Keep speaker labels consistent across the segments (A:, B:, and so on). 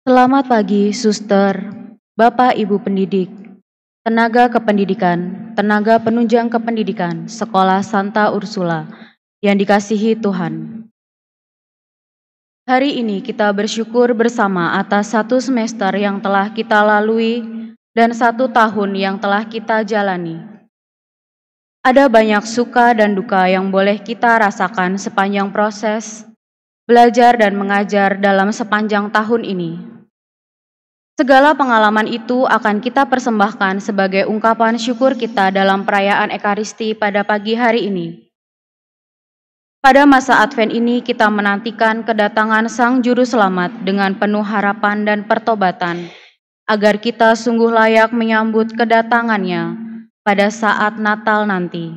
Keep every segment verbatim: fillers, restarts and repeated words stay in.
A: Selamat pagi, suster, Bapak Ibu pendidik, tenaga kependidikan, tenaga penunjang kependidikan, Sekolah Santa Ursula yang dikasihi Tuhan. Hari ini kita bersyukur bersama atas satu semester yang telah kita lalui dan satu tahun yang telah kita jalani. Ada banyak suka dan duka yang boleh kita rasakan sepanjang proses belajar dan mengajar dalam sepanjang tahun ini. Segala pengalaman itu akan kita persembahkan sebagai ungkapan syukur kita dalam perayaan Ekaristi pada pagi hari ini. Pada masa Advent ini kita menantikan kedatangan Sang Juru Selamat dengan penuh harapan dan pertobatan, agar kita sungguh layak menyambut kedatangannya pada saat Natal nanti.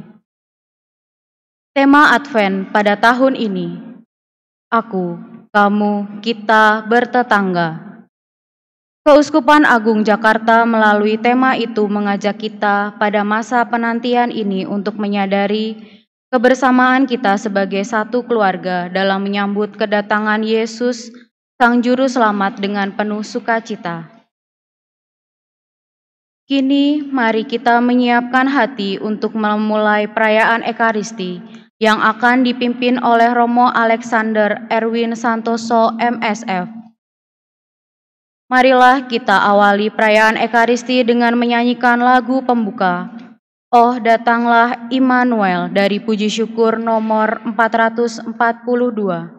A: Tema Advent pada tahun ini, Aku, Kamu, Kita Bertetangga. Keuskupan Agung Jakarta melalui tema itu mengajak kita pada masa penantian ini untuk menyadari kebersamaan kita sebagai satu keluarga dalam menyambut kedatangan Yesus, Sang Juru Selamat dengan penuh sukacita. Kini mari kita menyiapkan hati untuk memulai perayaan Ekaristi yang akan dipimpin oleh Romo Alexander Erwin Santoso M S.F. Marilah kita awali perayaan Ekaristi dengan menyanyikan lagu pembuka, Oh Datanglah Immanuel dari Puji Syukur nomor empat ratus empat puluh dua.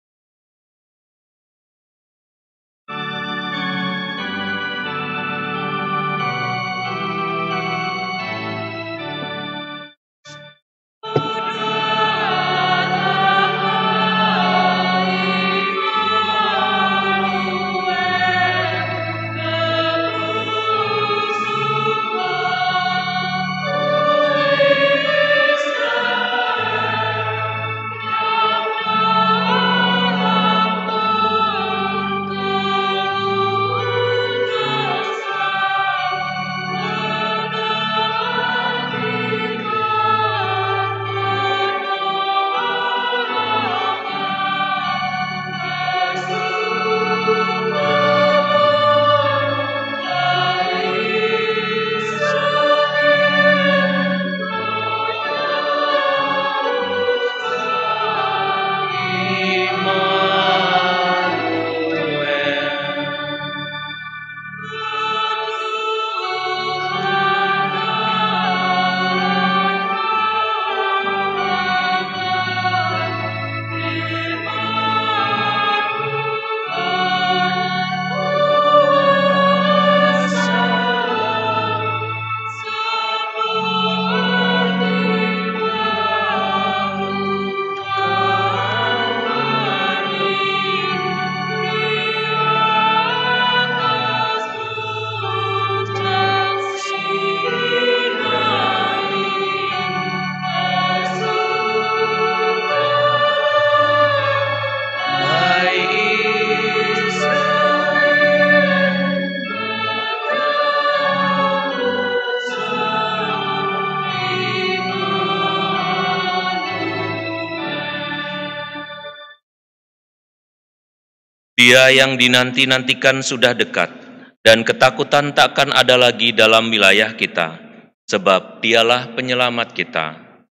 B: Dia yang dinanti-nantikan sudah dekat, dan ketakutan takkan ada lagi dalam wilayah kita, sebab Dialah penyelamat kita.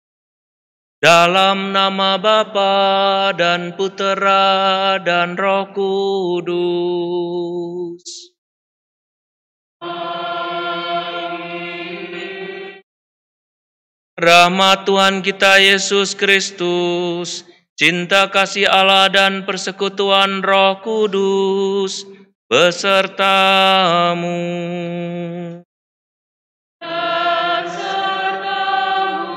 B: Dalam nama Bapa dan Putera dan Roh Kudus. Rahmat Tuhan kita Yesus Kristus, cinta kasih Allah dan persekutuan Roh Kudus besertamu. Dan sertamu.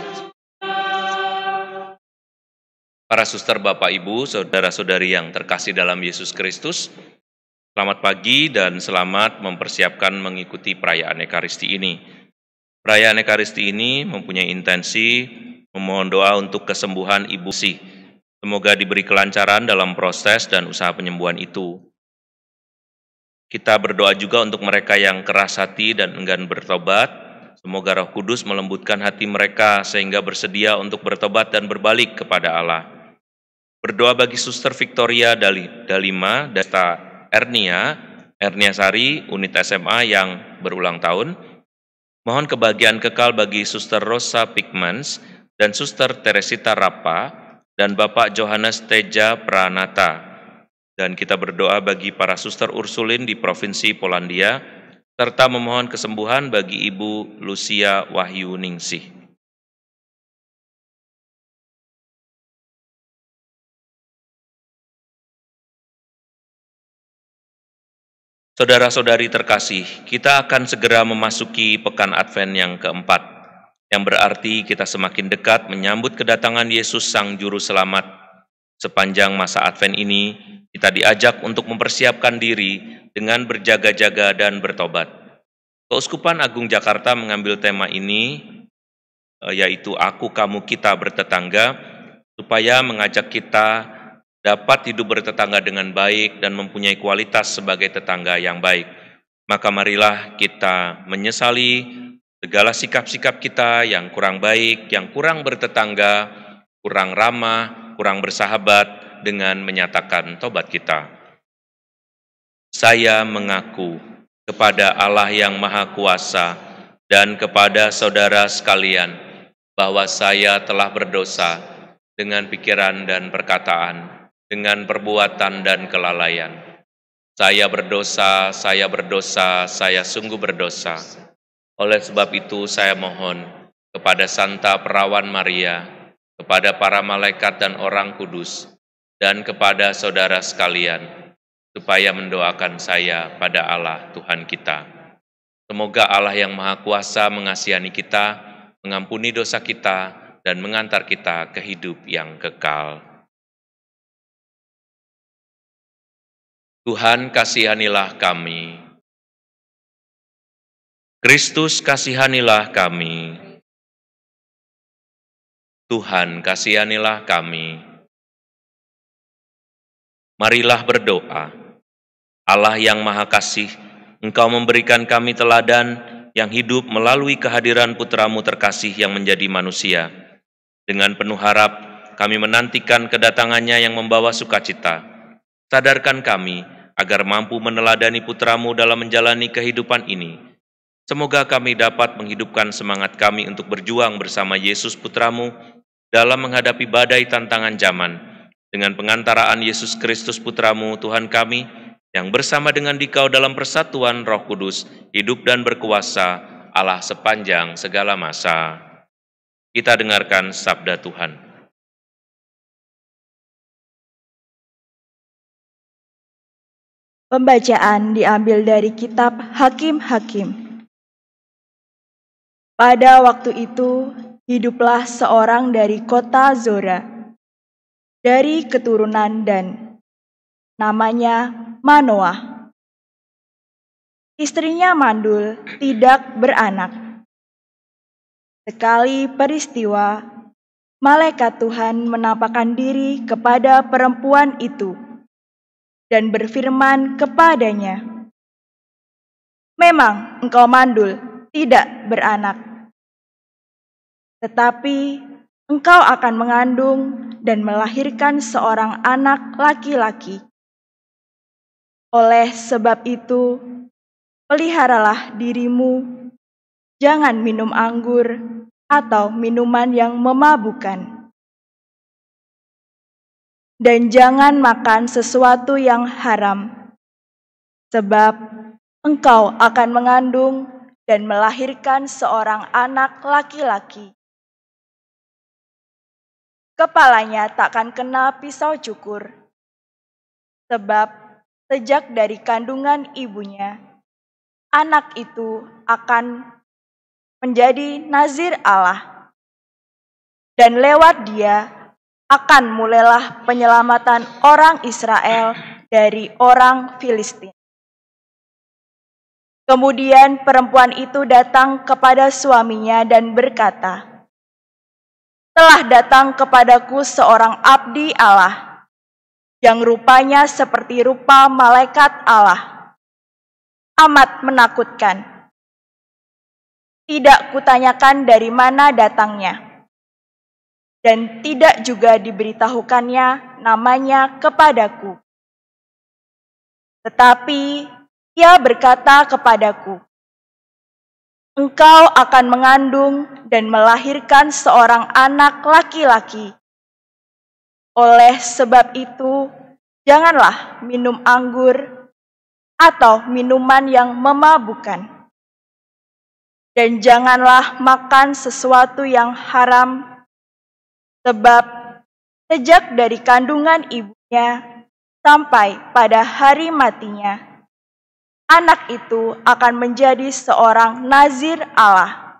B: Para suster, Bapak, Ibu, saudara-saudari yang terkasih dalam Yesus Kristus, selamat pagi dan selamat mempersiapkan mengikuti perayaan Ekaristi ini. Perayaan Ekaristi ini mempunyai intensi memohon doa untuk kesembuhan Ibu Si. Semoga diberi kelancaran dalam proses dan usaha penyembuhan itu. Kita berdoa juga untuk mereka yang keras hati dan enggan bertobat. Semoga Roh Kudus melembutkan hati mereka sehingga bersedia untuk bertobat dan berbalik kepada Allah. Berdoa bagi Suster Victoria Dalima, Desta Ernia, Ernia Sari, unit S M A yang berulang tahun. Mohon kebahagiaan kekal bagi Suster Rosa Pikmans dan Suster Teresita Rapa dan Bapak Johannes Teja Pranata. Dan kita berdoa bagi para Suster Ursulin di Provinsi Polandia, serta memohon kesembuhan bagi Ibu Lucia Wahyu Ningsih. Saudara-saudari terkasih, kita akan segera memasuki pekan Advent yang keempat, yang berarti kita semakin dekat menyambut kedatangan Yesus Sang Juru Selamat. Sepanjang masa Advent ini, kita diajak untuk mempersiapkan diri dengan berjaga-jaga dan bertobat. Keuskupan Agung Jakarta mengambil tema ini, yaitu Aku, Kamu, Kita Bertetangga, supaya mengajak kita dapat hidup bertetangga dengan baik dan mempunyai kualitas sebagai tetangga yang baik. Maka marilah kita menyesali segala sikap-sikap kita yang kurang baik, yang kurang bertetangga, kurang ramah, kurang bersahabat, dengan menyatakan tobat kita. Saya mengaku kepada Allah yang Maha Kuasa dan kepada saudara sekalian bahwa saya telah berdosa dengan pikiran dan perkataan, dengan perbuatan dan kelalaian. Saya berdosa, saya berdosa, saya sungguh berdosa. Oleh sebab itu saya mohon kepada Santa Perawan Maria, kepada para malaikat dan orang kudus, dan kepada saudara sekalian, supaya mendoakan saya pada Allah Tuhan kita. Semoga Allah yang Maha Kuasa mengasihani kita, mengampuni dosa kita, dan mengantar kita ke hidup yang kekal. Tuhan, kasihanilah kami. Kristus, kasihanilah kami. Tuhan, kasihanilah kami. Marilah berdoa. Allah yang Maha Kasih, Engkau memberikan kami teladan yang hidup melalui kehadiran Putra-Mu terkasih yang menjadi manusia. Dengan penuh harap, kami menantikan kedatangannya yang membawa sukacita. Sadarkan kami agar mampu meneladani Putra-Mu dalam menjalani kehidupan ini. Semoga kami dapat menghidupkan semangat kami untuk berjuang bersama Yesus Putra-Mu dalam menghadapi badai tantangan zaman, dengan pengantaraan Yesus Kristus Putra-Mu, Tuhan kami, yang bersama dengan Dikau dalam persatuan Roh Kudus, hidup dan berkuasa, Allah sepanjang segala masa. Kita dengarkan sabda Tuhan.
C: Pembacaan diambil dari kitab Hakim-Hakim. Pada waktu itu, hiduplah seorang dari kota Zora, dari keturunan Dan, namanya Manoah. Istrinya mandul, tidak beranak. Sekali peristiwa, malaikat Tuhan menampakkan diri kepada perempuan itu dan berfirman kepadanya, "Memang engkau mandul, tidak beranak. Tetapi engkau akan mengandung dan melahirkan seorang anak laki-laki. Oleh sebab itu, peliharalah dirimu, jangan minum anggur atau minuman yang memabukkan. Dan jangan makan sesuatu yang haram, sebab engkau akan mengandung dan melahirkan seorang anak laki-laki. Kepalanya takkan kena pisau cukur, sebab sejak dari kandungan ibunya, anak itu akan menjadi nazir Allah, dan lewat dia akan mulailah penyelamatan orang Israel dari orang Filistin." Kemudian perempuan itu datang kepada suaminya dan berkata, "Telah datang kepadaku seorang abdi Allah, yang rupanya seperti rupa malaikat Allah. Amat menakutkan. Tidak kutanyakan dari mana datangnya, dan tidak juga diberitahukannya namanya kepadaku. Tetapi ia berkata kepadaku, engkau akan mengandung dan melahirkan seorang anak laki-laki. Oleh sebab itu, janganlah minum anggur atau minuman yang memabukkan. Dan janganlah makan sesuatu yang haram, sebab sejak dari kandungan ibunya sampai pada hari matinya, anak itu akan menjadi seorang nazir Allah.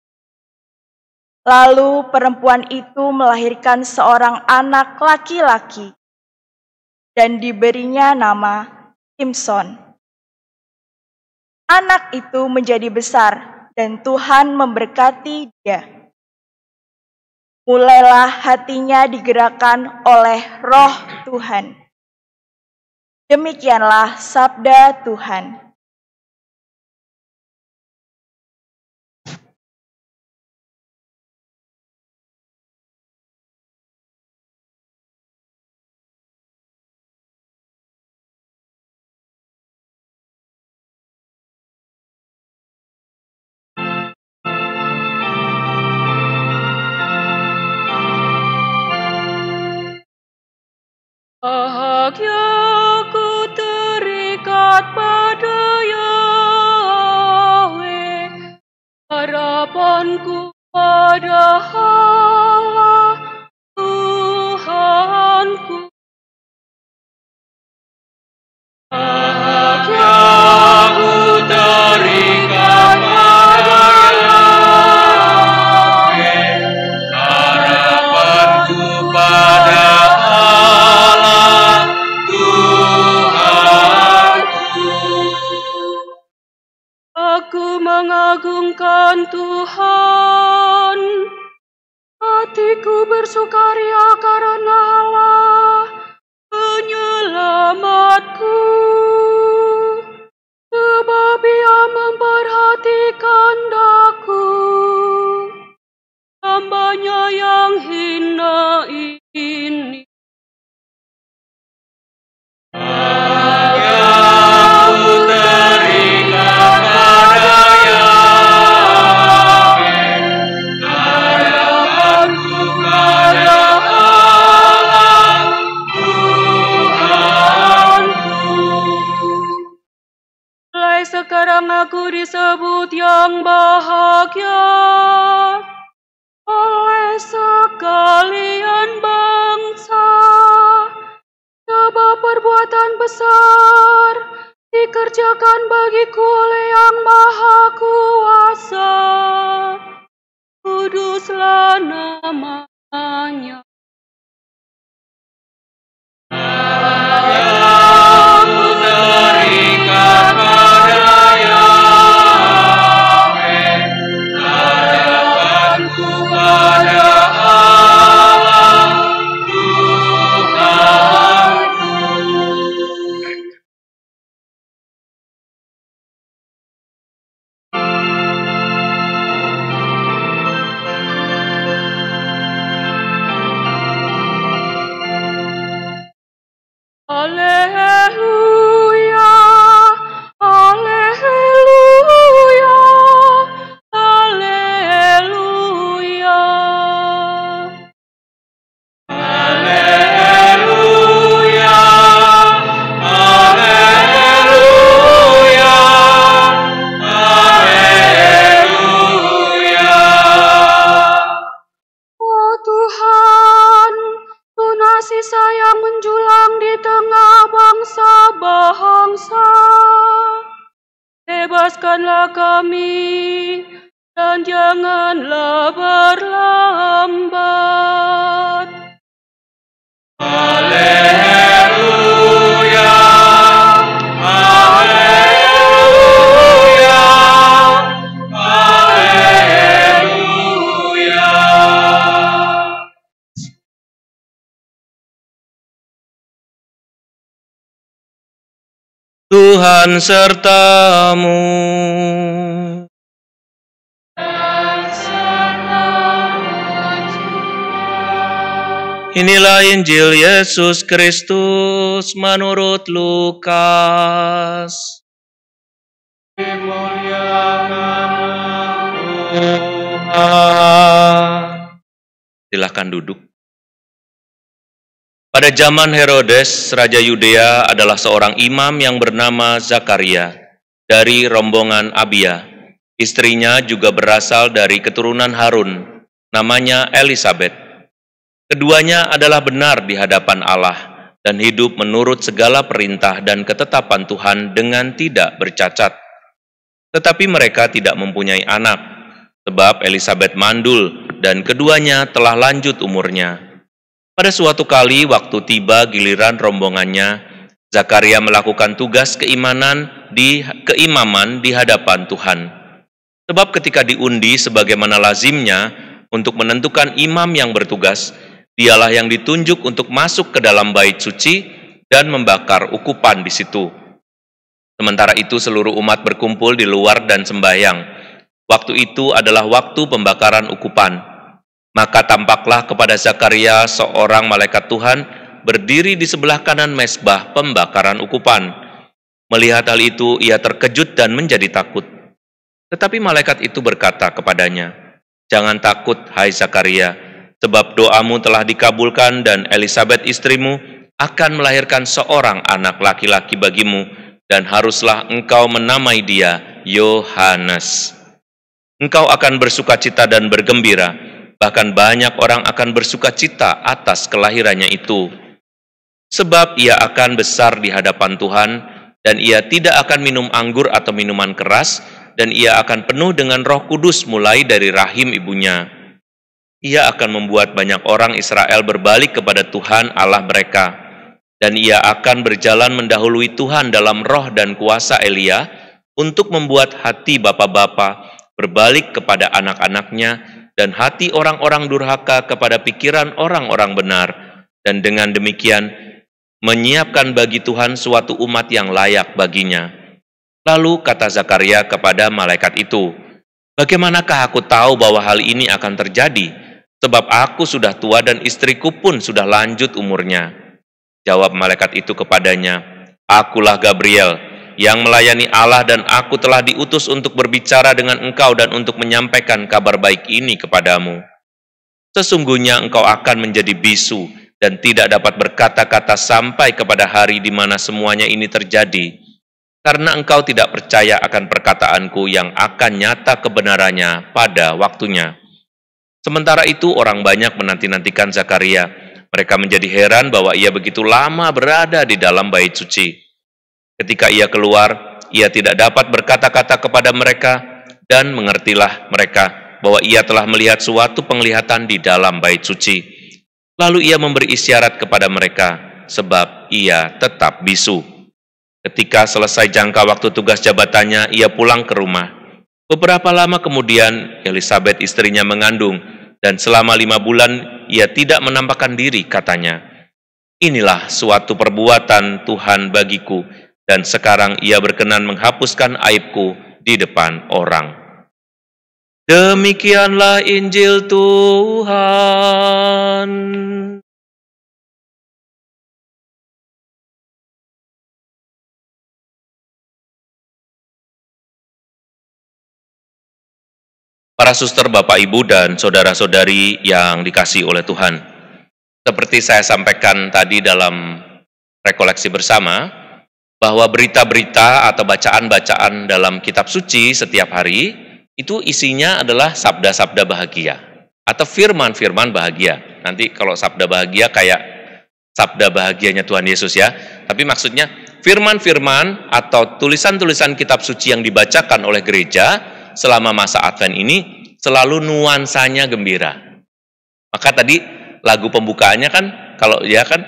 C: Lalu perempuan itu melahirkan seorang anak laki-laki, dan diberinya nama Simson. Anak itu menjadi besar, dan Tuhan memberkati dia. Mulailah hatinya digerakkan oleh Roh Tuhan. Demikianlah sabda Tuhan.
A: Bahagiaku terikat pada Yahweh, harapanku pada Allah Tuhanku. Bahagiaku terikat pada Yahweh, harapanku pada mengagungkan Tuhan, hatiku bersukaria karena Allah penyelamatku, sebab Ia memperhatikan daku, hamba-Nya yang hina ini. Sekarang aku disebut yang bahagia oleh sekalian bangsa, sebab perbuatan besar dikerjakan bagiku oleh Yang Maha Kuasa. Kuduslah nama-Nya. Haleluya, haleluya, haleluya. Haleluya, haleluya, haleluya. Oh Tuhan, tunasi sayang menjulang di tengah bangsa-bangsa. Bebaskanlah kami dan janganlah berlambat. Haleluya, haleluya, haleluya.
B: Tuhan sertamu. Inilah Injil Yesus Kristus menurut Lukas. Dimuliakanlah Tuhan. Silakan duduk. Pada zaman Herodes, Raja Yudea adalah seorang imam yang bernama Zakaria dari rombongan Abia. Istrinya juga berasal dari keturunan Harun, namanya Elisabet. Keduanya adalah benar di hadapan Allah dan hidup menurut segala perintah dan ketetapan Tuhan dengan tidak bercacat. Tetapi mereka tidak mempunyai anak, sebab Elisabet mandul dan keduanya telah lanjut umurnya. Pada suatu kali waktu tiba giliran rombongannya, Zakaria melakukan tugas keimanan di keimaman di hadapan Tuhan. Sebab ketika diundi sebagaimana lazimnya untuk menentukan imam yang bertugas, dialah yang ditunjuk untuk masuk ke dalam bait suci dan membakar ukupan di situ. Sementara itu seluruh umat berkumpul di luar dan sembahyang. Waktu itu adalah waktu pembakaran ukupan. Maka tampaklah kepada Zakaria seorang malaikat Tuhan berdiri di sebelah kanan mezbah pembakaran ukupan. Melihat hal itu ia terkejut dan menjadi takut. Tetapi malaikat itu berkata kepadanya, "Jangan takut, hai Zakaria, sebab doamu telah dikabulkan dan Elisabet istrimu akan melahirkan seorang anak laki-laki bagimu dan haruslah engkau menamai dia Yohanes. Engkau akan bersukacita dan bergembira, bahkan banyak orang akan bersukacita atas kelahirannya itu. Sebab ia akan besar di hadapan Tuhan dan ia tidak akan minum anggur atau minuman keras dan ia akan penuh dengan Roh Kudus mulai dari rahim ibunya. Ia akan membuat banyak orang Israel berbalik kepada Tuhan Allah mereka, dan ia akan berjalan mendahului Tuhan dalam roh dan kuasa Elia untuk membuat hati bapa-bapa berbalik kepada anak-anaknya dan hati orang-orang durhaka kepada pikiran orang-orang benar, dan dengan demikian menyiapkan bagi Tuhan suatu umat yang layak baginya." Lalu kata Zakaria kepada malaikat itu, "Bagaimanakah aku tahu bahwa hal ini akan terjadi? Sebab aku sudah tua dan istriku pun sudah lanjut umurnya." Jawab malaikat itu kepadanya, "Akulah Gabriel, yang melayani Allah dan aku telah diutus untuk berbicara dengan engkau dan untuk menyampaikan kabar baik ini kepadamu. Sesungguhnya engkau akan menjadi bisu dan tidak dapat berkata-kata sampai kepada hari di mana semuanya ini terjadi, karena engkau tidak percaya akan perkataanku yang akan nyata kebenarannya pada waktunya." Sementara itu orang banyak menanti-nantikan Zakaria. Mereka menjadi heran bahwa ia begitu lama berada di dalam bait suci. Ketika ia keluar, ia tidak dapat berkata-kata kepada mereka, dan mengertilah mereka bahwa ia telah melihat suatu penglihatan di dalam bait suci. Lalu ia memberi isyarat kepada mereka, sebab ia tetap bisu. Ketika selesai jangka waktu tugas jabatannya, ia pulang ke rumah. Beberapa lama kemudian, Elisabet istrinya mengandung, dan selama lima bulan ia tidak menampakkan diri, katanya, "Inilah suatu perbuatan Tuhan bagiku, dan sekarang ia berkenan menghapuskan aibku di depan orang." Demikianlah Injil Tuhan. Para suster, Bapak, Ibu, dan saudara-saudari yang dikasihi oleh Tuhan. Seperti saya sampaikan tadi dalam rekoleksi bersama, bahwa berita-berita atau bacaan-bacaan dalam kitab suci setiap hari, itu isinya adalah sabda-sabda bahagia, atau firman-firman bahagia. Nanti kalau sabda bahagia kayak sabda bahagianya Tuhan Yesus ya, tapi maksudnya firman-firman atau tulisan-tulisan kitab suci yang dibacakan oleh gereja selama masa Advent ini selalu nuansanya gembira. Maka tadi lagu pembukaannya kan, kalau ya kan,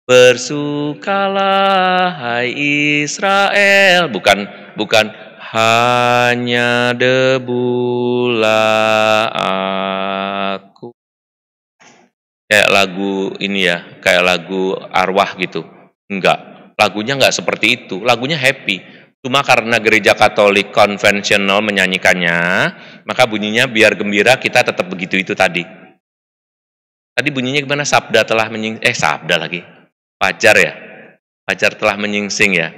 B: "Bersukalah hai Israel", bukan bukan "hanya debulah aku". Kayak lagu ini ya, kayak lagu arwah gitu. Enggak, lagunya enggak seperti itu. Lagunya happy. Cuma karena gereja Katolik konvensional menyanyikannya, maka bunyinya biar gembira, kita tetap begitu itu tadi. Tadi bunyinya gimana? Sabda telah menyingsing. Eh, sabda lagi. Fajar ya? Fajar telah menyingsing ya?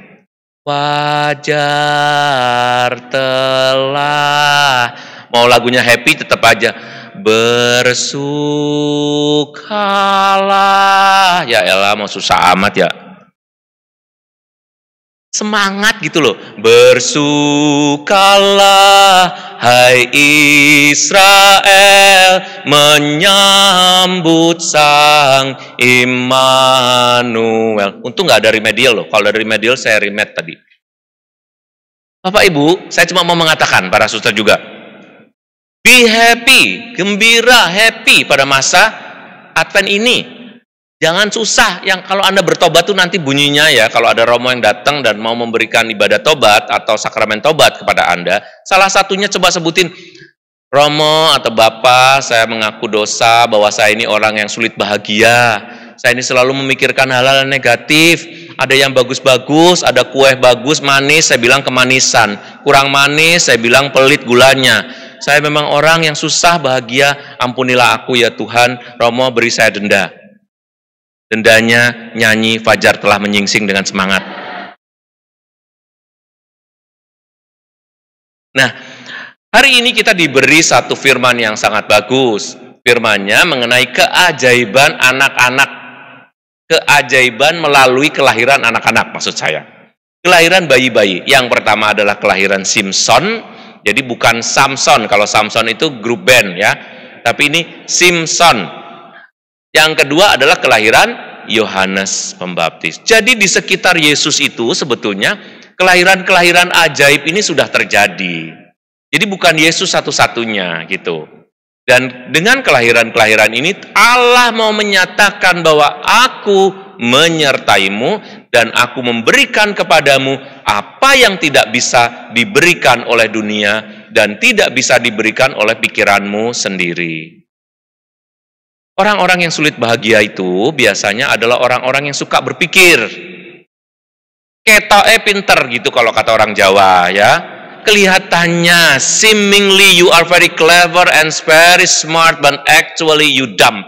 B: Fajar telah. Mau lagunya happy tetap aja. Bersukalah. Ya elah, mau susah amat ya. Semangat gitu loh. Bersukalah hai Israel, menyambut sang Immanuel. Untung nggak ada remedial loh. Kalau ada remedial saya remed tadi. Bapak Ibu, saya cuma mau mengatakan para suster juga, be happy, gembira, happy pada masa Advent ini. Jangan susah, yang kalau Anda bertobat tuh nanti bunyinya ya, kalau ada romo yang datang dan mau memberikan ibadah tobat atau sakramen tobat kepada Anda, salah satunya coba sebutin, Romo atau Bapak, saya mengaku dosa bahwa saya ini orang yang sulit bahagia. Saya ini selalu memikirkan hal-hal negatif, ada yang bagus-bagus, ada kue bagus, manis, saya bilang kemanisan. Kurang manis, saya bilang pelit gulanya. Saya memang orang yang susah bahagia, ampunilah aku ya Tuhan, Romo beri saya denda. Dendanya nyanyi Fajar telah menyingsing dengan semangat. Nah, hari ini kita diberi satu firman yang sangat bagus. Firmannya mengenai keajaiban anak-anak. Keajaiban melalui kelahiran anak-anak maksud saya. Kelahiran bayi-bayi. Yang pertama adalah kelahiran Simpson. Jadi bukan Samson. Kalau Samson itu grup band ya. Tapi ini Simpson. Yang kedua adalah kelahiran Yohanes Pembaptis. Jadi di sekitar Yesus itu sebetulnya kelahiran-kelahiran ajaib ini sudah terjadi. Jadi bukan Yesus satu-satunya gitu. Dan dengan kelahiran-kelahiran ini Allah mau menyatakan bahwa aku menyertaimu dan aku memberikan kepadamu apa yang tidak bisa diberikan oleh dunia dan tidak bisa diberikan oleh pikiranmu sendiri. Orang-orang yang sulit bahagia itu biasanya adalah orang-orang yang suka berpikir. Ketoke pinter gitu kalau kata orang Jawa ya. Kelihatannya seemingly you are very clever and very smart but actually you dumb.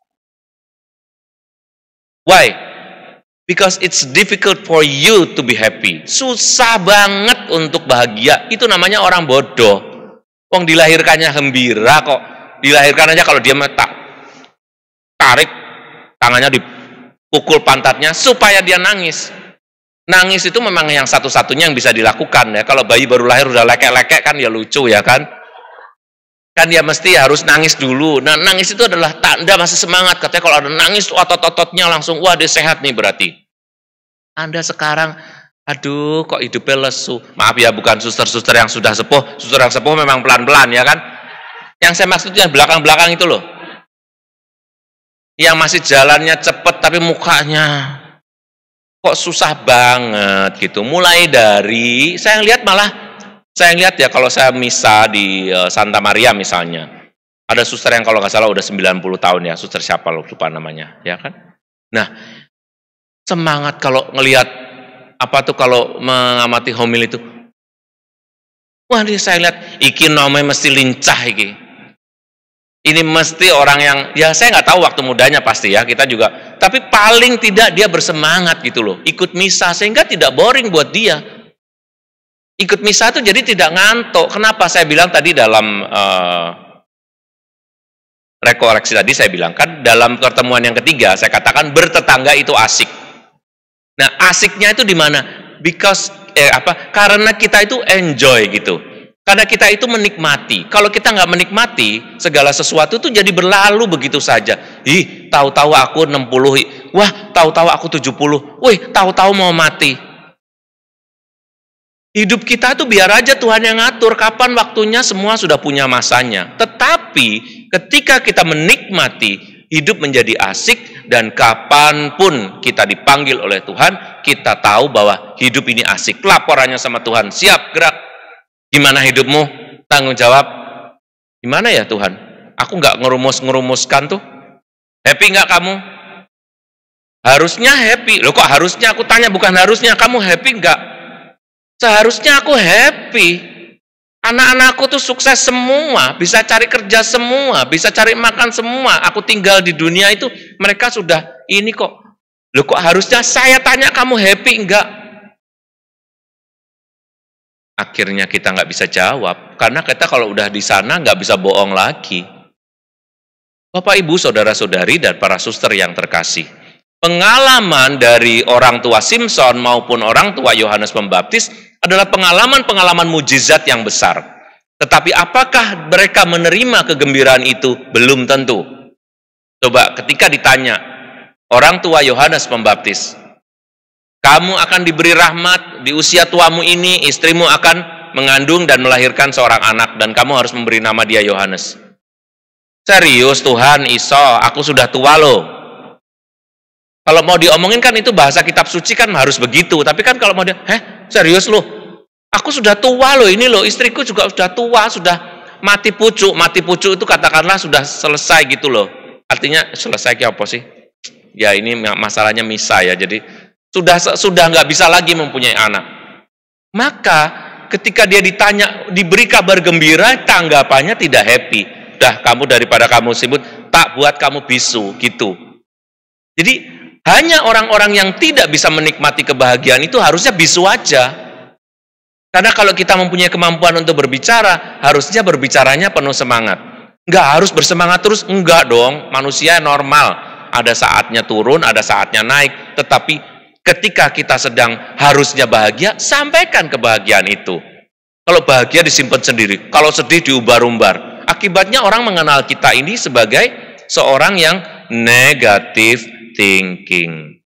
B: Why? Because it's difficult for you to be happy. Susah banget untuk bahagia. Itu namanya orang bodoh. Wong dilahirkannya gembira kok. Dilahirkan aja kalau dia tak tarik tangannya dipukul pantatnya supaya dia nangis. Nangis itu memang yang satu-satunya yang bisa dilakukan ya. Kalau bayi baru lahir udah lekek-lekek kan ya lucu ya kan. Kan dia mesti harus nangis dulu. Nah nangis itu adalah tanda masih semangat. Katanya kalau ada nangis otot-ototnya langsung wah dia sehat nih berarti. Anda sekarang aduh kok hidupnya lesu. Maaf ya bukan suster-suster yang sudah sepuh. Suster yang sepuh memang pelan-pelan ya kan. Yang saya maksud yang belakang-belakang itu loh. Yang masih jalannya cepet tapi mukanya kok susah banget gitu. Mulai dari saya lihat malah saya lihat ya kalau saya misa di uh, Santa Maria misalnya. Ada suster yang kalau nggak salah udah sembilan puluh tahun ya, suster siapa lupa namanya, ya kan? Nah, semangat kalau ngelihat apa tuh kalau mengamati homil itu. Wah, ini saya lihat iki namanya mesti lincah iki. Ini mesti orang yang, ya saya nggak tahu waktu mudanya pasti ya, kita juga. Tapi paling tidak dia bersemangat gitu loh. Ikut misa, sehingga tidak boring buat dia. Ikut misa itu jadi tidak ngantuk. Kenapa? Saya bilang tadi dalam uh, rekoreksi tadi saya bilang, kan dalam pertemuan yang ketiga, saya katakan bertetangga itu asik. Nah asiknya itu di mana? Because, eh, apa? Karena kita itu enjoy gitu. Karena kita itu menikmati. Kalau kita nggak menikmati, segala sesuatu itu jadi berlalu begitu saja. Ih, tahu-tahu aku enam puluh. Wah, tahu-tahu aku tujuh puluh. Wih, tahu-tahu mau mati. Hidup kita tuh biar aja Tuhan yang ngatur. Kapan waktunya semua sudah punya masanya. Tetapi ketika kita menikmati, hidup menjadi asik. Dan kapanpun kita dipanggil oleh Tuhan, kita tahu bahwa hidup ini asik. Laporannya sama Tuhan, siap gerak. Gimana hidupmu? Tanggung jawab. Gimana ya Tuhan? Aku nggak ngerumus-ngerumuskan tuh. Happy nggak kamu? Harusnya happy. Loh kok harusnya? Aku tanya bukan harusnya. Kamu happy nggak? Seharusnya aku happy. Anak-anakku tuh sukses semua, bisa cari kerja semua, bisa cari makan semua. Aku tinggal di dunia itu, mereka sudah ini kok. Loh kok harusnya saya tanya kamu happy enggak? Akhirnya kita nggak bisa jawab, karena kita kalau udah di sana nggak bisa bohong lagi. Bapak, Ibu, saudara-saudari, dan para suster yang terkasih, pengalaman dari orang tua Simson maupun orang tua Yohanes Pembaptis adalah pengalaman-pengalaman mujizat yang besar. Tetapi apakah mereka menerima kegembiraan itu? Belum tentu. Coba ketika ditanya orang tua Yohanes Pembaptis, kamu akan diberi rahmat di usia tuamu ini, istrimu akan mengandung dan melahirkan seorang anak, dan kamu harus memberi nama dia Yohanes. Serius Tuhan, iso, aku sudah tua loh. Kalau mau diomongin kan itu bahasa kitab suci kan harus begitu. Tapi kan kalau mau dia, heh serius loh, aku sudah tua loh, ini loh, istriku juga sudah tua, sudah mati pucuk. Mati pucuk itu katakanlah sudah selesai gitu loh. Artinya selesai kayak apa sih? Ya ini masalahnya misa ya, jadi sudah sudah nggak bisa lagi mempunyai anak. Maka ketika dia ditanya, diberi kabar gembira, tanggapannya tidak happy. Dah kamu daripada kamu sibuk, tak buat kamu bisu gitu. Jadi hanya orang-orang yang tidak bisa menikmati kebahagiaan itu harusnya bisu aja. Karena kalau kita mempunyai kemampuan untuk berbicara, harusnya berbicaranya penuh semangat. Enggak harus bersemangat terus, enggak dong. Manusia normal, ada saatnya turun, ada saatnya naik. Tetapi ketika kita sedang harusnya bahagia, sampaikan kebahagiaan itu. Kalau bahagia disimpan sendiri, kalau sedih diumbar-umbar. Akibatnya orang mengenal kita ini sebagai seorang yang negatif thinking.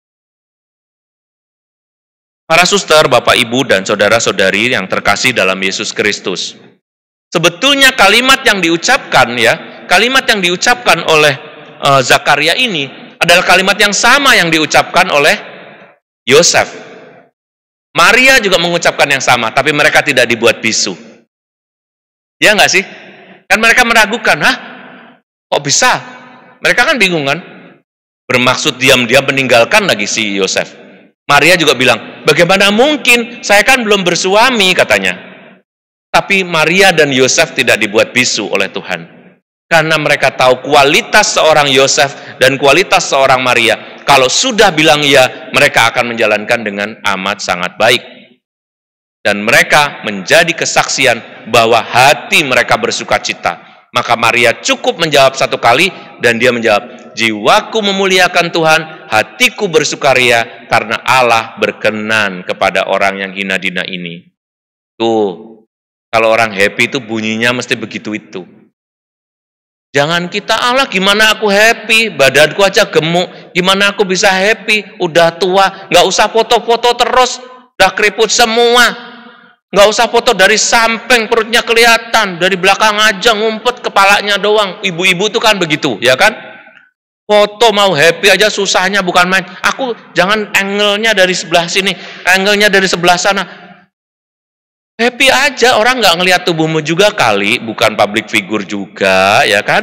B: Para suster, Bapak, Ibu, dan saudara-saudari yang terkasih dalam Yesus Kristus. Sebetulnya kalimat yang diucapkan ya, kalimat yang diucapkan oleh uh, Zakaria ini adalah kalimat yang sama yang diucapkan oleh Yosef. Maria juga mengucapkan yang sama, tapi mereka tidak dibuat bisu. Ya enggak sih? Kan mereka meragukan, hah? Kok bisa? Mereka kan bingung kan? Bermaksud diam-diam meninggalkan lagi si Yosef. Maria juga bilang, bagaimana mungkin? Saya kan belum bersuami, katanya. Tapi Maria dan Yosef tidak dibuat bisu oleh Tuhan. Karena mereka tahu kualitas seorang Yosef dan kualitas seorang Maria. Kalau sudah bilang ya, mereka akan menjalankan dengan amat sangat baik. Dan mereka menjadi kesaksian bahwa hati mereka bersuka cita. Maka Maria cukup menjawab satu kali, dan dia menjawab, jiwaku memuliakan Tuhan, hatiku bersukaria karena Allah berkenan kepada orang yang hina dina ini. Tuh, kalau orang happy itu bunyinya mesti begitu itu. Jangan kita, Allah gimana aku happy, badanku aja gemuk, gimana aku bisa happy, udah tua, nggak usah foto-foto terus, udah keriput semua. Nggak usah foto dari samping, perutnya kelihatan, dari belakang aja ngumpet kepalanya doang. Ibu-ibu tuh kan begitu, ya kan? Foto mau happy aja susahnya bukan main. Aku jangan angle-nya dari sebelah sini, angle-nya dari sebelah sana. Happy aja, orang nggak ngelihat tubuhmu juga kali, bukan public figure juga, ya kan?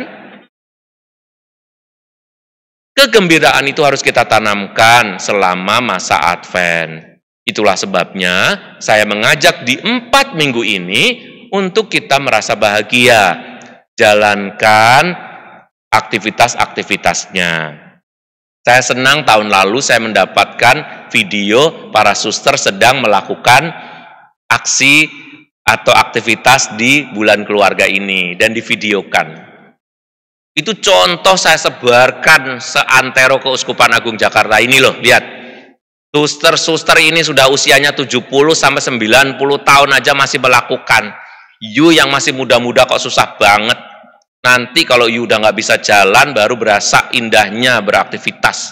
B: Kegembiraan itu harus kita tanamkan selama masa Advent. Itulah sebabnya saya mengajak di empat minggu ini untuk kita merasa bahagia. Jalankan aktivitas-aktivitasnya. Saya senang tahun lalu saya mendapatkan video para suster sedang melakukan aksi atau aktivitas di bulan keluarga ini dan divideokan. Itu contoh saya sebarkan seantero Keuskupan Agung Jakarta ini loh, lihat. Suster-suster ini sudah usianya tujuh puluh sampai sembilan puluh tahun aja masih melakukan. You yang masih muda-muda kok susah banget. Nanti kalau you udah nggak bisa jalan baru berasa indahnya beraktivitas.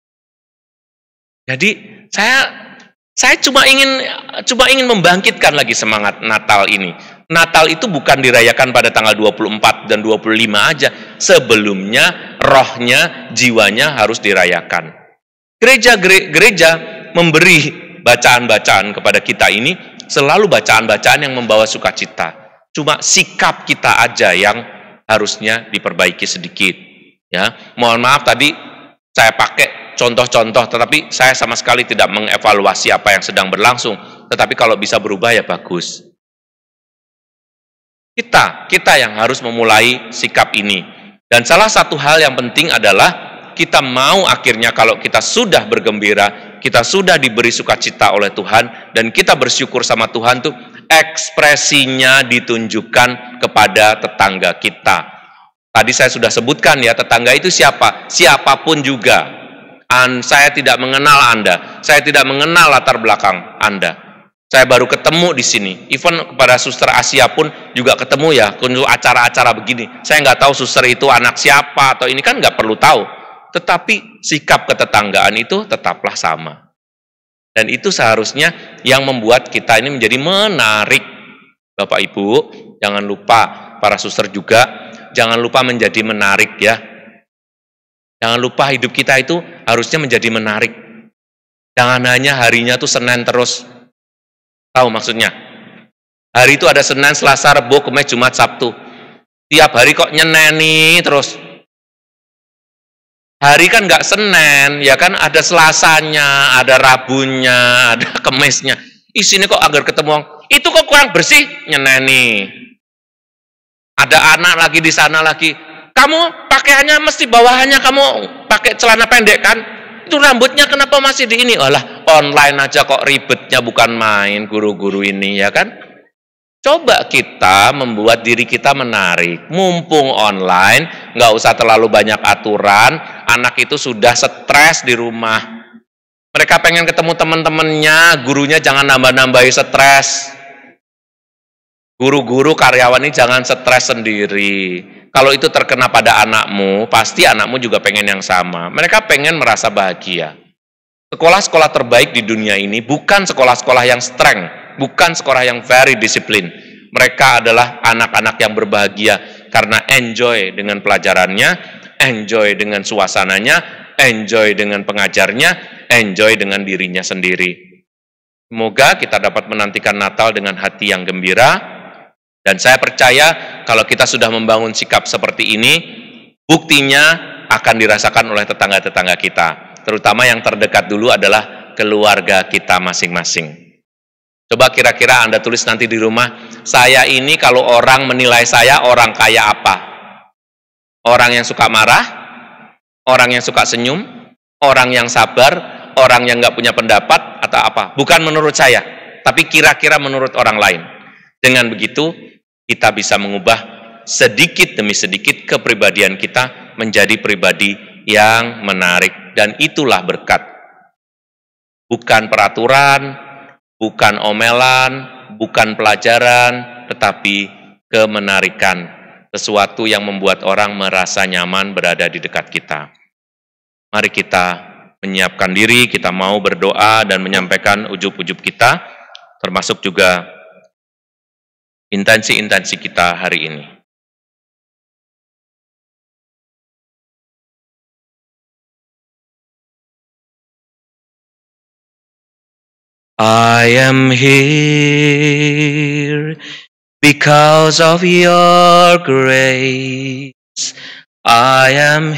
B: Jadi saya saya cuma ingin cuma ingin membangkitkan lagi semangat Natal ini. Natal itu bukan dirayakan pada tanggal dua puluh empat dan dua puluh lima aja. Sebelumnya rohnya, jiwanya harus dirayakan. Gereja-gereja memberi bacaan-bacaan kepada kita ini selalu bacaan-bacaan yang membawa sukacita. Cuma sikap kita aja yang harusnya diperbaiki sedikit. Ya, mohon maaf tadi saya pakai contoh-contoh, tetapi saya sama sekali tidak mengevaluasi apa yang sedang berlangsung. Tetapi kalau bisa berubah ya bagus. Kita, kita yang harus memulai sikap ini. Dan salah satu hal yang penting adalah kita mau akhirnya kalau kita sudah bergembira, kita sudah diberi sukacita oleh Tuhan, dan kita bersyukur sama Tuhan tuh, ekspresinya ditunjukkan kepada tetangga kita. Tadi saya sudah sebutkan ya, tetangga itu siapa? Siapapun juga. An, saya tidak mengenal Anda, saya tidak mengenal latar belakang Anda. Saya baru ketemu di sini. Even kepada suster Asia pun juga ketemu ya, untuk acara-acara begini. Saya nggak tahu suster itu anak siapa atau ini kan nggak perlu tahu. Tetapi sikap ketetanggaan itu tetaplah sama. Dan itu seharusnya yang membuat kita ini menjadi menarik. Bapak Ibu, jangan lupa para suster juga, jangan lupa menjadi menarik ya. Jangan lupa hidup kita itu harusnya menjadi menarik. Jangan hanya harinya tuh Senin terus. Tahu maksudnya? Hari itu ada Senin, Selasa, Rabu, Kamis, Jumat, Sabtu. Tiap hari kok nyeneni terus. Hari kan nggak Senin, ya kan ada Selasanya, ada Rabunya, ada Kamisnya. Ih sini kok agar ketemu, itu kok kurang bersih, nyeneni. Ada anak lagi di sana lagi. Kamu pakaiannya mesti bawahannya kamu pakai celana pendek kan? Itu rambutnya kenapa masih di ini? Alah, online aja kok ribetnya, bukan main guru-guru ini ya kan? Coba kita membuat diri kita menarik. Mumpung online, nggak usah terlalu banyak aturan. Anak itu sudah stres di rumah. Mereka pengen ketemu teman-temannya, gurunya jangan nambah-nambahi stres. Guru-guru karyawan ini jangan stres sendiri. Kalau itu terkena pada anakmu, pasti anakmu juga pengen yang sama. Mereka pengen merasa bahagia. Sekolah-sekolah terbaik di dunia ini bukan sekolah-sekolah yang streng, bukan sekolah yang very disiplin. Mereka adalah anak-anak yang berbahagia karena enjoy dengan pelajarannya, enjoy dengan suasananya, enjoy dengan pengajarnya, enjoy dengan dirinya sendiri. Semoga kita dapat menantikan Natal dengan hati yang gembira. Dan saya percaya kalau kita sudah membangun sikap seperti ini, buktinya akan dirasakan oleh tetangga-tetangga kita. Terutama yang terdekat dulu adalah keluarga kita masing-masing. Coba kira-kira Anda tulis nanti di rumah, saya ini kalau orang menilai saya orang kaya apa? Orang yang suka marah? Orang yang suka senyum? Orang yang sabar? Orang yang nggak punya pendapat? Atau apa? Bukan menurut saya, tapi kira-kira menurut orang lain. Dengan begitu, kita bisa mengubah sedikit demi sedikit kepribadian kita menjadi pribadi yang menarik. Dan itulah berkat. Bukan peraturan, bukan omelan, bukan pelajaran, tetapi kemenarikan. Sesuatu yang membuat orang merasa nyaman berada di dekat kita. Mari kita menyiapkan diri, kita mau berdoa dan menyampaikan ujub-ujub kita, termasuk juga intensi-intensi kita hari ini. I am here because of your grace. I am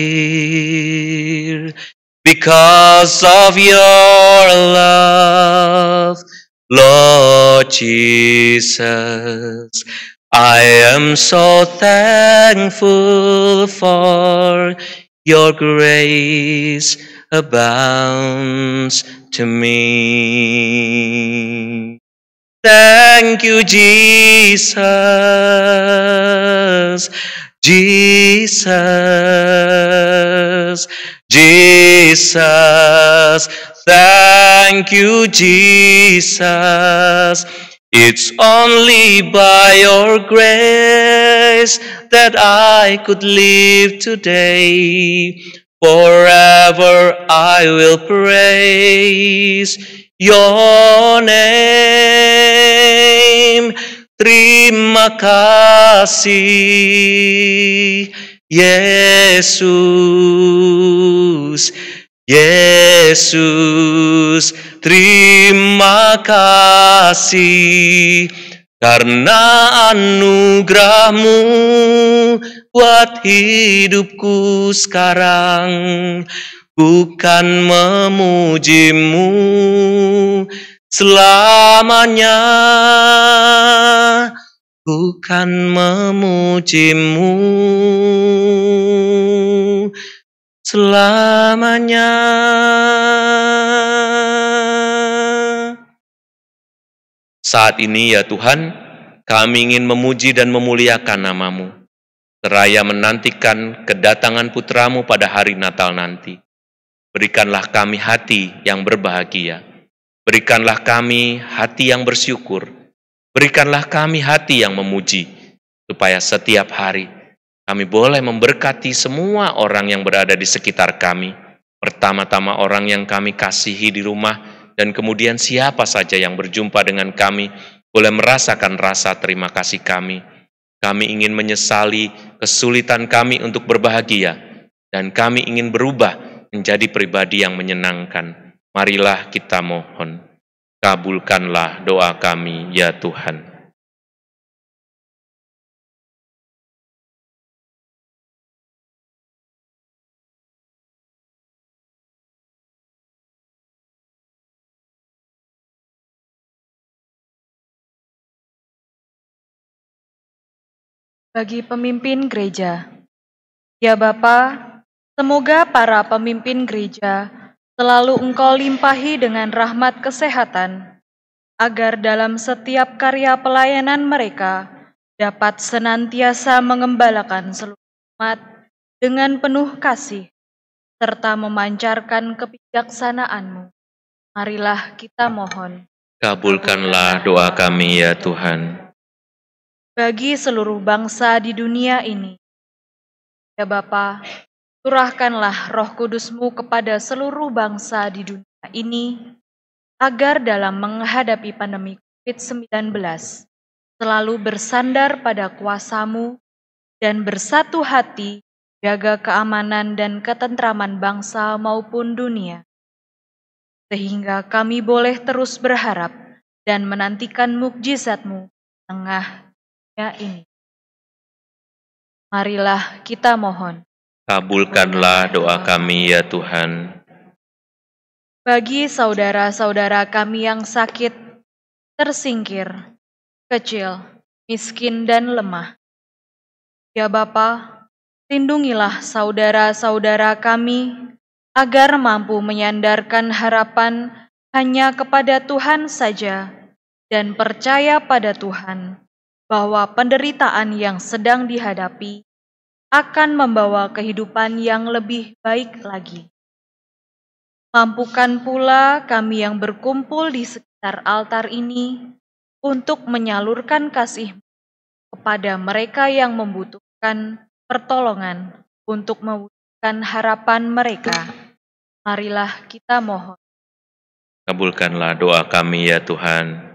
B: here because of your love. Lord Jesus, I am so thankful for your grace abounds to me. Thank you, Jesus, Jesus, Jesus. Thank you, Jesus. It's only by your grace that I could live today. Forever I will praise your name. Terima kasih, Yesus. Yesus, terima kasih karena anugerah-Mu buat hidupku sekarang. Bukan memuji-Mu selamanya, ku kan memujimu selamanya. Saat ini ya Tuhan, kami ingin memuji dan memuliakan nama-Mu, seraya menantikan kedatangan Putra-Mu pada hari Natal nanti. Berikanlah kami hati yang berbahagia, berikanlah kami hati yang bersyukur, berikanlah kami hati yang memuji, supaya setiap hari kami boleh memberkati semua orang yang berada di sekitar kami, pertama-tama orang yang kami kasihi di rumah, dan kemudian siapa saja yang berjumpa dengan kami boleh merasakan rasa terima kasih kami. Kami ingin menyesali kesulitan kami untuk berbahagia, dan kami ingin berubah menjadi pribadi yang menyenangkan. Marilah kita mohon, kabulkanlah doa kami ya Tuhan.
C: Bagi pemimpin gereja, ya Bapa, semoga para pemimpin gereja selalu Engkau limpahi dengan rahmat kesehatan, agar dalam setiap karya pelayanan mereka dapat senantiasa mengembalakan seluruh umat dengan penuh kasih, serta memancarkan kebijaksanaan-Mu. Marilah kita mohon.
B: Kabulkanlah doa kami ya Tuhan.
C: Bagi seluruh bangsa di dunia ini, ya Bapa, curahkanlah Roh Kudus-Mu kepada seluruh bangsa di dunia ini, agar dalam menghadapi pandemi covid sembilan belas selalu bersandar pada kuasa-Mu dan bersatu hati jaga keamanan dan ketentraman bangsa maupun dunia, sehingga kami boleh terus berharap dan menantikan mukjizat-Mu tengah dunia ini. Marilah kita mohon.
B: Kabulkanlah doa kami ya Tuhan.
C: Bagi saudara-saudara kami yang sakit, tersingkir, kecil, miskin, dan lemah, ya Bapa, lindungilah saudara-saudara kami agar mampu menyandarkan harapan hanya kepada Tuhan saja dan percaya pada Tuhan bahwa penderitaan yang sedang dihadapi akan membawa kehidupan yang lebih baik lagi. Mampukan pula kami yang berkumpul di sekitar altar ini untuk menyalurkan kasih kepada mereka yang membutuhkan pertolongan untuk mewujudkan harapan mereka. Marilah kita mohon.
B: Kabulkanlah doa kami ya Tuhan.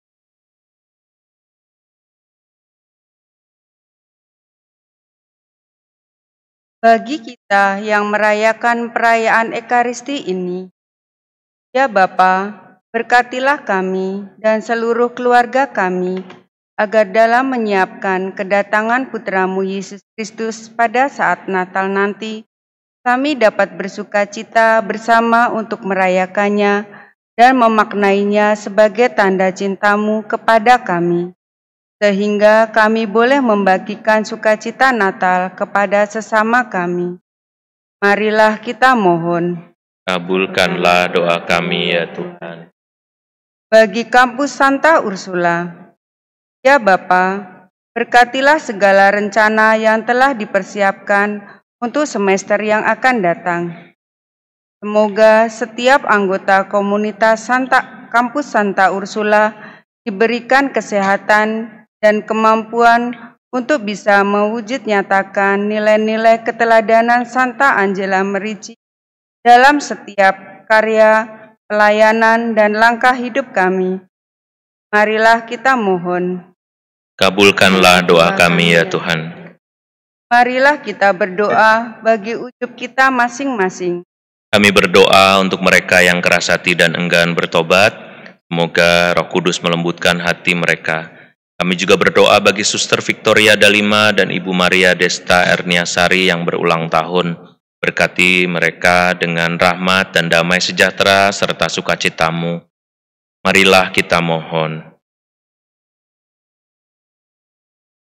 D: Bagi kita yang merayakan perayaan Ekaristi ini, ya Bapa, berkatilah kami dan seluruh keluarga kami, agar dalam menyiapkan kedatangan Putra-Mu Yesus Kristus pada saat Natal nanti, kami dapat bersuka cita bersama untuk merayakannya dan memaknainya sebagai tanda cinta-Mu kepada kami, sehingga kami boleh membagikan sukacita Natal kepada sesama kami. Marilah kita mohon.
B: Kabulkanlah doa kami ya Tuhan.
D: Bagi kampus Santa Ursula, ya Bapa, berkatilah segala rencana yang telah dipersiapkan untuk semester yang akan datang. Semoga setiap anggota komunitas Santa Kampus Santa Ursula diberikan kesehatan dan kemampuan untuk bisa mewujud nyatakan nilai-nilai keteladanan Santa Angela Merici dalam setiap karya, pelayanan, dan langkah hidup kami. Marilah kita mohon.
B: Kabulkanlah doa kami ya Tuhan.
D: Marilah kita berdoa bagi ujub kita masing-masing.
B: Kami berdoa untuk mereka yang keras hati dan enggan bertobat. Semoga Roh Kudus melembutkan hati mereka. Kami juga berdoa bagi Suster Victoria Dalima dan Ibu Maria Desta Erniasari yang berulang tahun. Berkati mereka dengan rahmat dan damai sejahtera serta sukacita-Mu. Marilah kita mohon.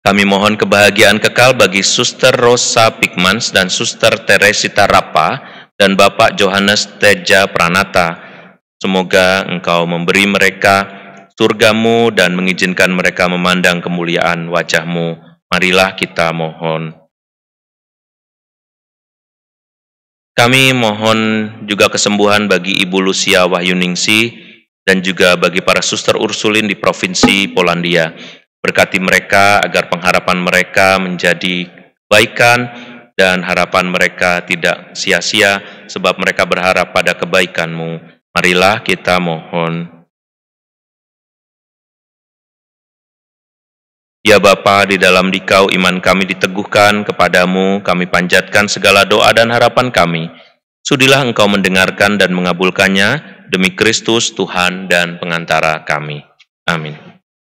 B: Kami mohon kebahagiaan kekal bagi Suster Rosa Pikmans dan Suster Teresita Rapa dan Bapak Johannes Teja Pranata. Semoga Engkau memberi mereka surgamu dan mengizinkan mereka memandang kemuliaan wajah-Mu. Marilah kita mohon. Kami mohon juga kesembuhan bagi Ibu Lucia Wahyuningsi dan juga bagi para suster Ursulin di Provinsi Polandia. Berkati mereka agar pengharapan mereka menjadi kebaikan dan harapan mereka tidak sia-sia sebab mereka berharap pada kebaikan-Mu. Marilah kita mohon. Ya Bapa, di dalam Dikau iman kami diteguhkan kepadamu, kami panjatkan segala doa dan harapan kami. Sudilah Engkau mendengarkan dan mengabulkannya demi Kristus Tuhan dan pengantara kami. Amin.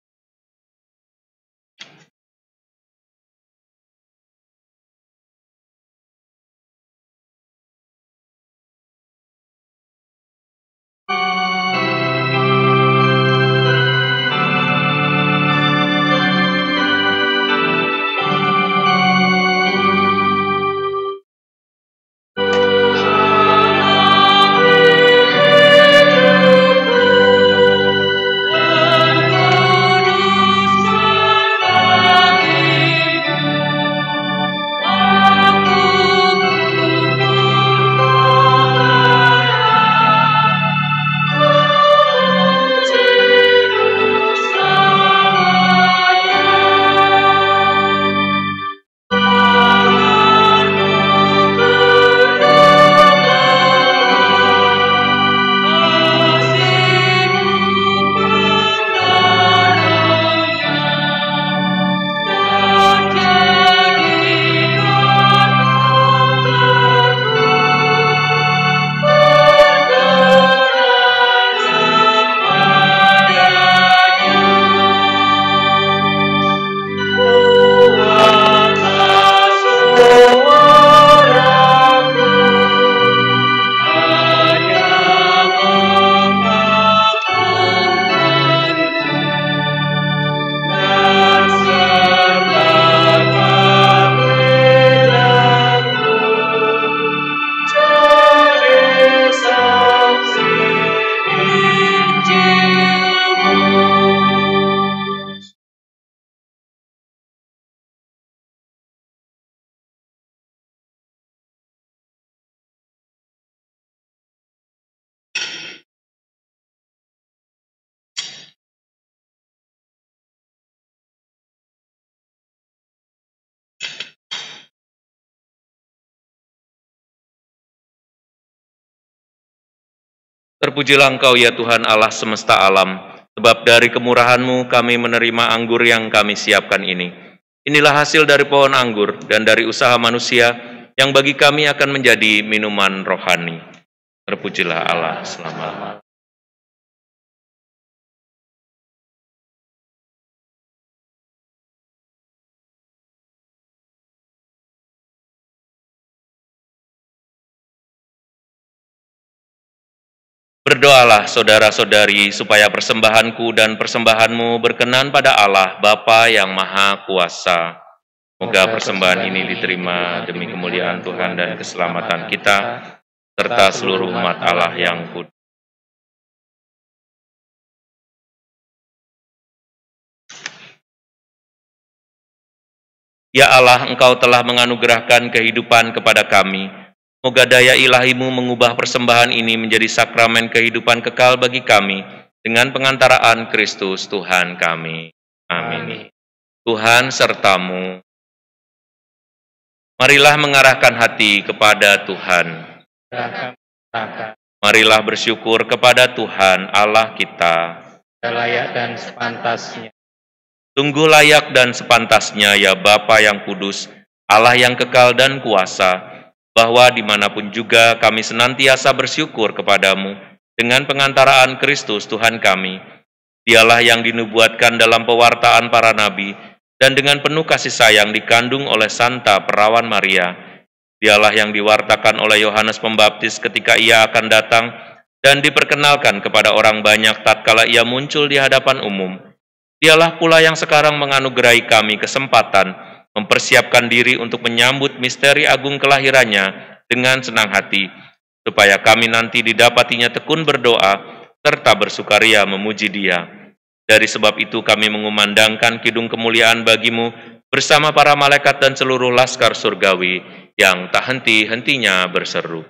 B: Terpujilah Engkau ya Tuhan Allah semesta alam, sebab dari kemurahan-Mu kami menerima anggur yang kami siapkan ini. Inilah hasil dari pohon anggur dan dari usaha manusia yang bagi kami akan menjadi minuman rohani. Terpujilah Allah selama-lamanya. Berdoalah saudara-saudari supaya persembahanku dan persembahanmu berkenan pada Allah Bapa yang Maha Kuasa. Semoga persembahan ini diterima demi kemuliaan Tuhan dan keselamatan kita, serta seluruh umat Allah yang kudus. Ya Allah, Engkau telah menganugerahkan kehidupan kepada kami. Semoga daya ilahi-Mu mengubah persembahan ini menjadi sakramen kehidupan kekal bagi kami dengan pengantaraan Kristus Tuhan kami. Amin. Tuhan sertamu. Marilah mengarahkan hati kepada Tuhan. Marilah bersyukur kepada Tuhan Allah kita.
E: Layak dan sepantasnya.
B: Sungguh layak dan sepantasnya ya Bapa yang kudus, Allah yang kekal dan kuasa, bahwa dimanapun juga kami senantiasa bersyukur kepadamu dengan pengantaraan Kristus Tuhan kami. Dialah yang dinubuatkan dalam pewartaan para nabi dan dengan penuh kasih sayang dikandung oleh Santa Perawan Maria. Dialah yang diwartakan oleh Yohanes Pembaptis ketika ia akan datang dan diperkenalkan kepada orang banyak tatkala ia muncul di hadapan umum. Dialah pula yang sekarang menganugerahi kami kesempatan mempersiapkan diri untuk menyambut misteri agung kelahirannya dengan senang hati, supaya kami nanti didapatinya tekun berdoa serta bersukaria memuji Dia. Dari sebab itu kami mengumandangkan kidung kemuliaan bagimu bersama para malaikat dan seluruh laskar surgawi yang tak henti-hentinya berseru.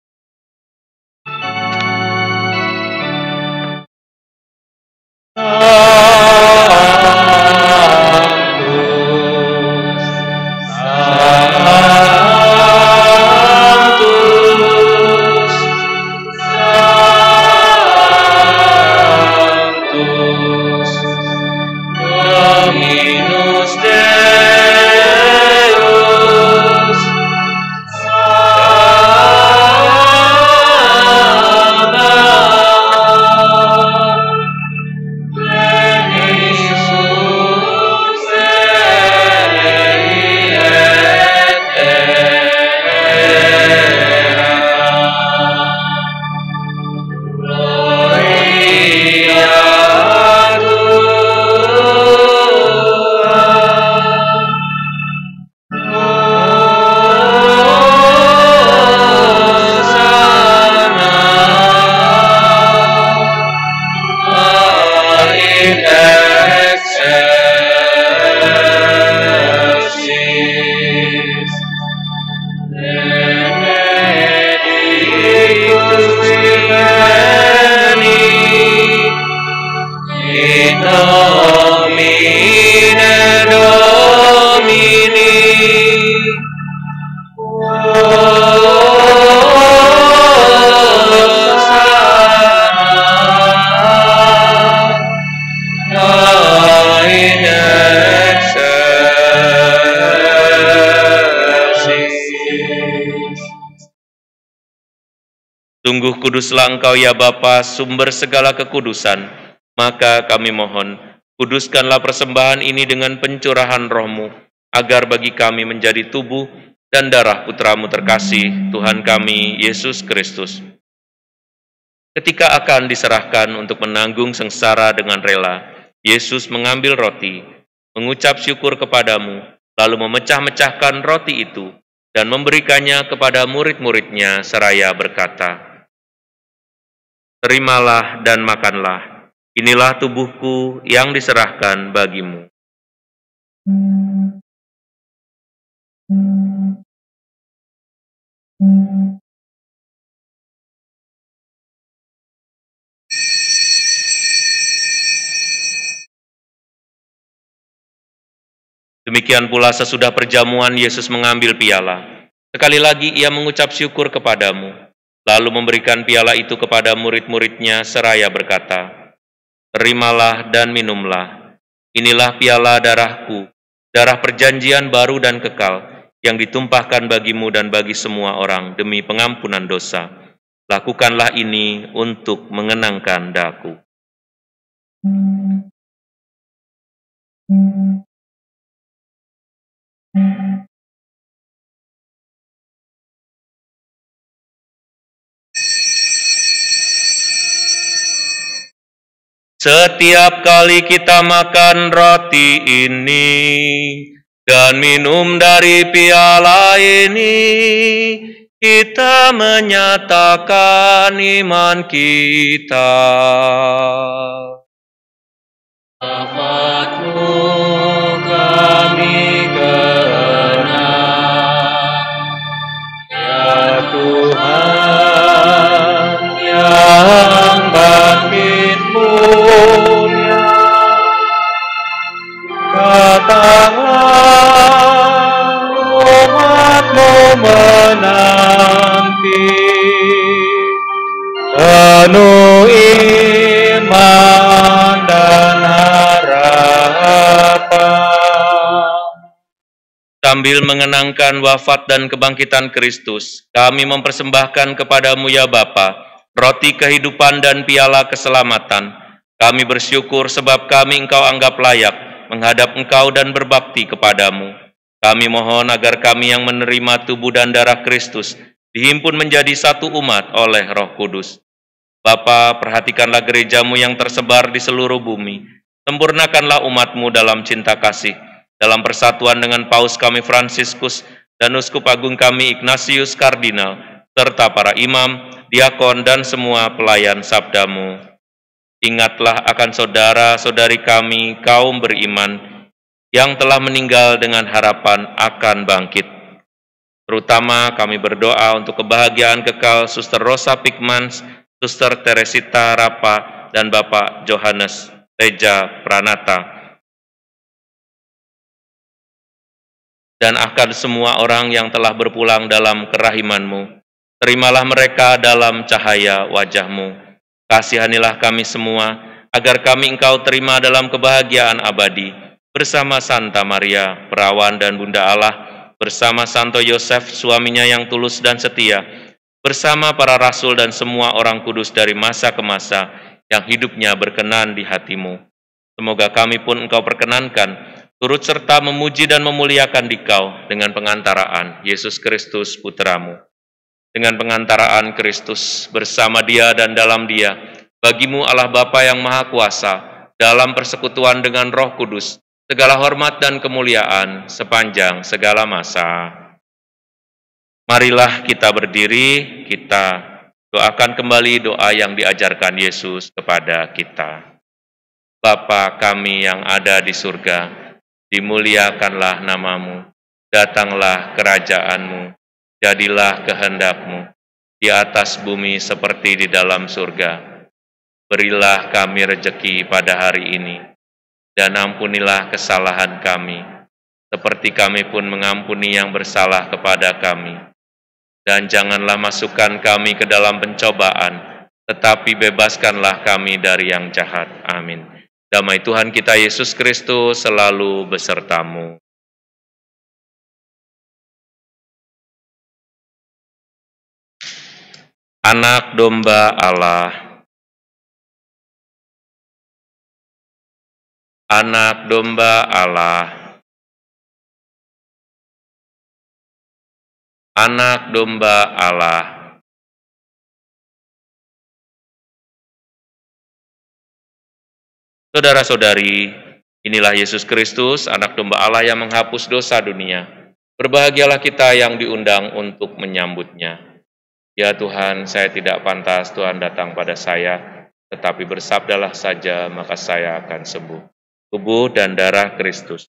B: Sungguh kuduslah Engkau ya Bapa, sumber segala kekudusan. Maka kami mohon, kuduskanlah persembahan ini dengan pencurahan roh-Mu, agar bagi kami menjadi tubuh dan darah Putra-Mu terkasih, Tuhan kami, Yesus Kristus. Ketika akan diserahkan untuk menanggung sengsara dengan rela, Yesus mengambil roti, mengucap syukur kepadamu, lalu memecah-mecahkan roti itu, dan memberikannya kepada murid-muridnya seraya berkata, "Terimalah dan makanlah, inilah tubuhku yang diserahkan bagimu." Demikian pula sesudah perjamuan Yesus mengambil piala. Sekali lagi ia mengucap syukur kepadamu, lalu memberikan piala itu kepada murid-muridnya seraya berkata, "Terimalah dan minumlah, inilah piala darahku, darah perjanjian baru dan kekal, yang ditumpahkan bagimu dan bagi semua orang demi pengampunan dosa. Lakukanlah ini untuk mengenangkan daku." Setiap kali kita makan roti ini dan minum dari piala ini, kita menyatakan iman kita. Syafaat-Mu kami kenang, ya Tuhan yang bangkit mulia. Datanglah, umat-Mu menanti, penuh iman dan harapan. Sambil mengenangkan wafat dan kebangkitan Kristus, kami mempersembahkan kepadamu ya Bapa, roti kehidupan dan piala keselamatan. Kami bersyukur sebab kami Engkau anggap layak menghadap Engkau dan berbakti kepadamu. Kami mohon agar kami yang menerima tubuh dan darah Kristus dihimpun menjadi satu umat oleh Roh Kudus. Bapa, perhatikanlah gerejamu yang tersebar di seluruh bumi, Sempurnakanlah umat-Mu dalam cinta kasih, dalam persatuan dengan Paus kami Fransiskus dan Uskup Agung kami Ignatius Kardinal, serta para imam, diakon, dan semua pelayan sabda-Mu. Ingatlah akan saudara-saudari kami, kaum beriman, yang telah meninggal dengan harapan akan bangkit. Terutama kami berdoa untuk kebahagiaan kekal Suster Rosa Pikmans, Suster Teresita Rapa, dan Bapak Johannes Teja Pranata, dan akan semua orang yang telah berpulang dalam kerahiman-Mu. Terimalah mereka dalam cahaya wajah-Mu. Kasihanilah kami semua, agar kami Engkau terima dalam kebahagiaan abadi, bersama Santa Maria, Perawan dan Bunda Allah, bersama Santo Yosef, suaminya yang tulus dan setia, bersama para rasul dan semua orang kudus dari masa ke masa, yang hidupnya berkenan di hati-Mu. Semoga kami pun Engkau perkenankan, turut serta memuji dan memuliakan Dikau dengan pengantaraan Yesus Kristus Putra-Mu. Dengan pengantaraan Kristus, bersama Dia dan dalam Dia, bagi-Mu Allah Bapa yang Maha Kuasa, dalam persekutuan dengan Roh Kudus, segala hormat dan kemuliaan sepanjang segala masa. Marilah kita berdiri, kita doakan kembali doa yang diajarkan Yesus kepada kita. Bapa kami yang ada di surga, dimuliakanlah nama-Mu, datanglah kerajaan-Mu, jadilah kehendak-Mu, di atas bumi seperti di dalam surga. Berilah kami rejeki pada hari ini, dan ampunilah kesalahan kami, seperti kami pun mengampuni yang bersalah kepada kami. Dan janganlah masukkan kami ke dalam pencobaan, tetapi bebaskanlah kami dari yang jahat. Amin. Damai Tuhan kita Yesus Kristus selalu besertamu. Anak domba Allah, anak domba Allah, anak domba Allah. Saudara-saudari, inilah Yesus Kristus, anak domba Allah yang menghapus dosa dunia. Berbahagialah kita yang diundang untuk menyambutnya. Ya Tuhan, saya tidak pantas Tuhan datang pada saya, tetapi bersabdalah saja, maka saya akan sembuh. Tubuh dan darah Kristus.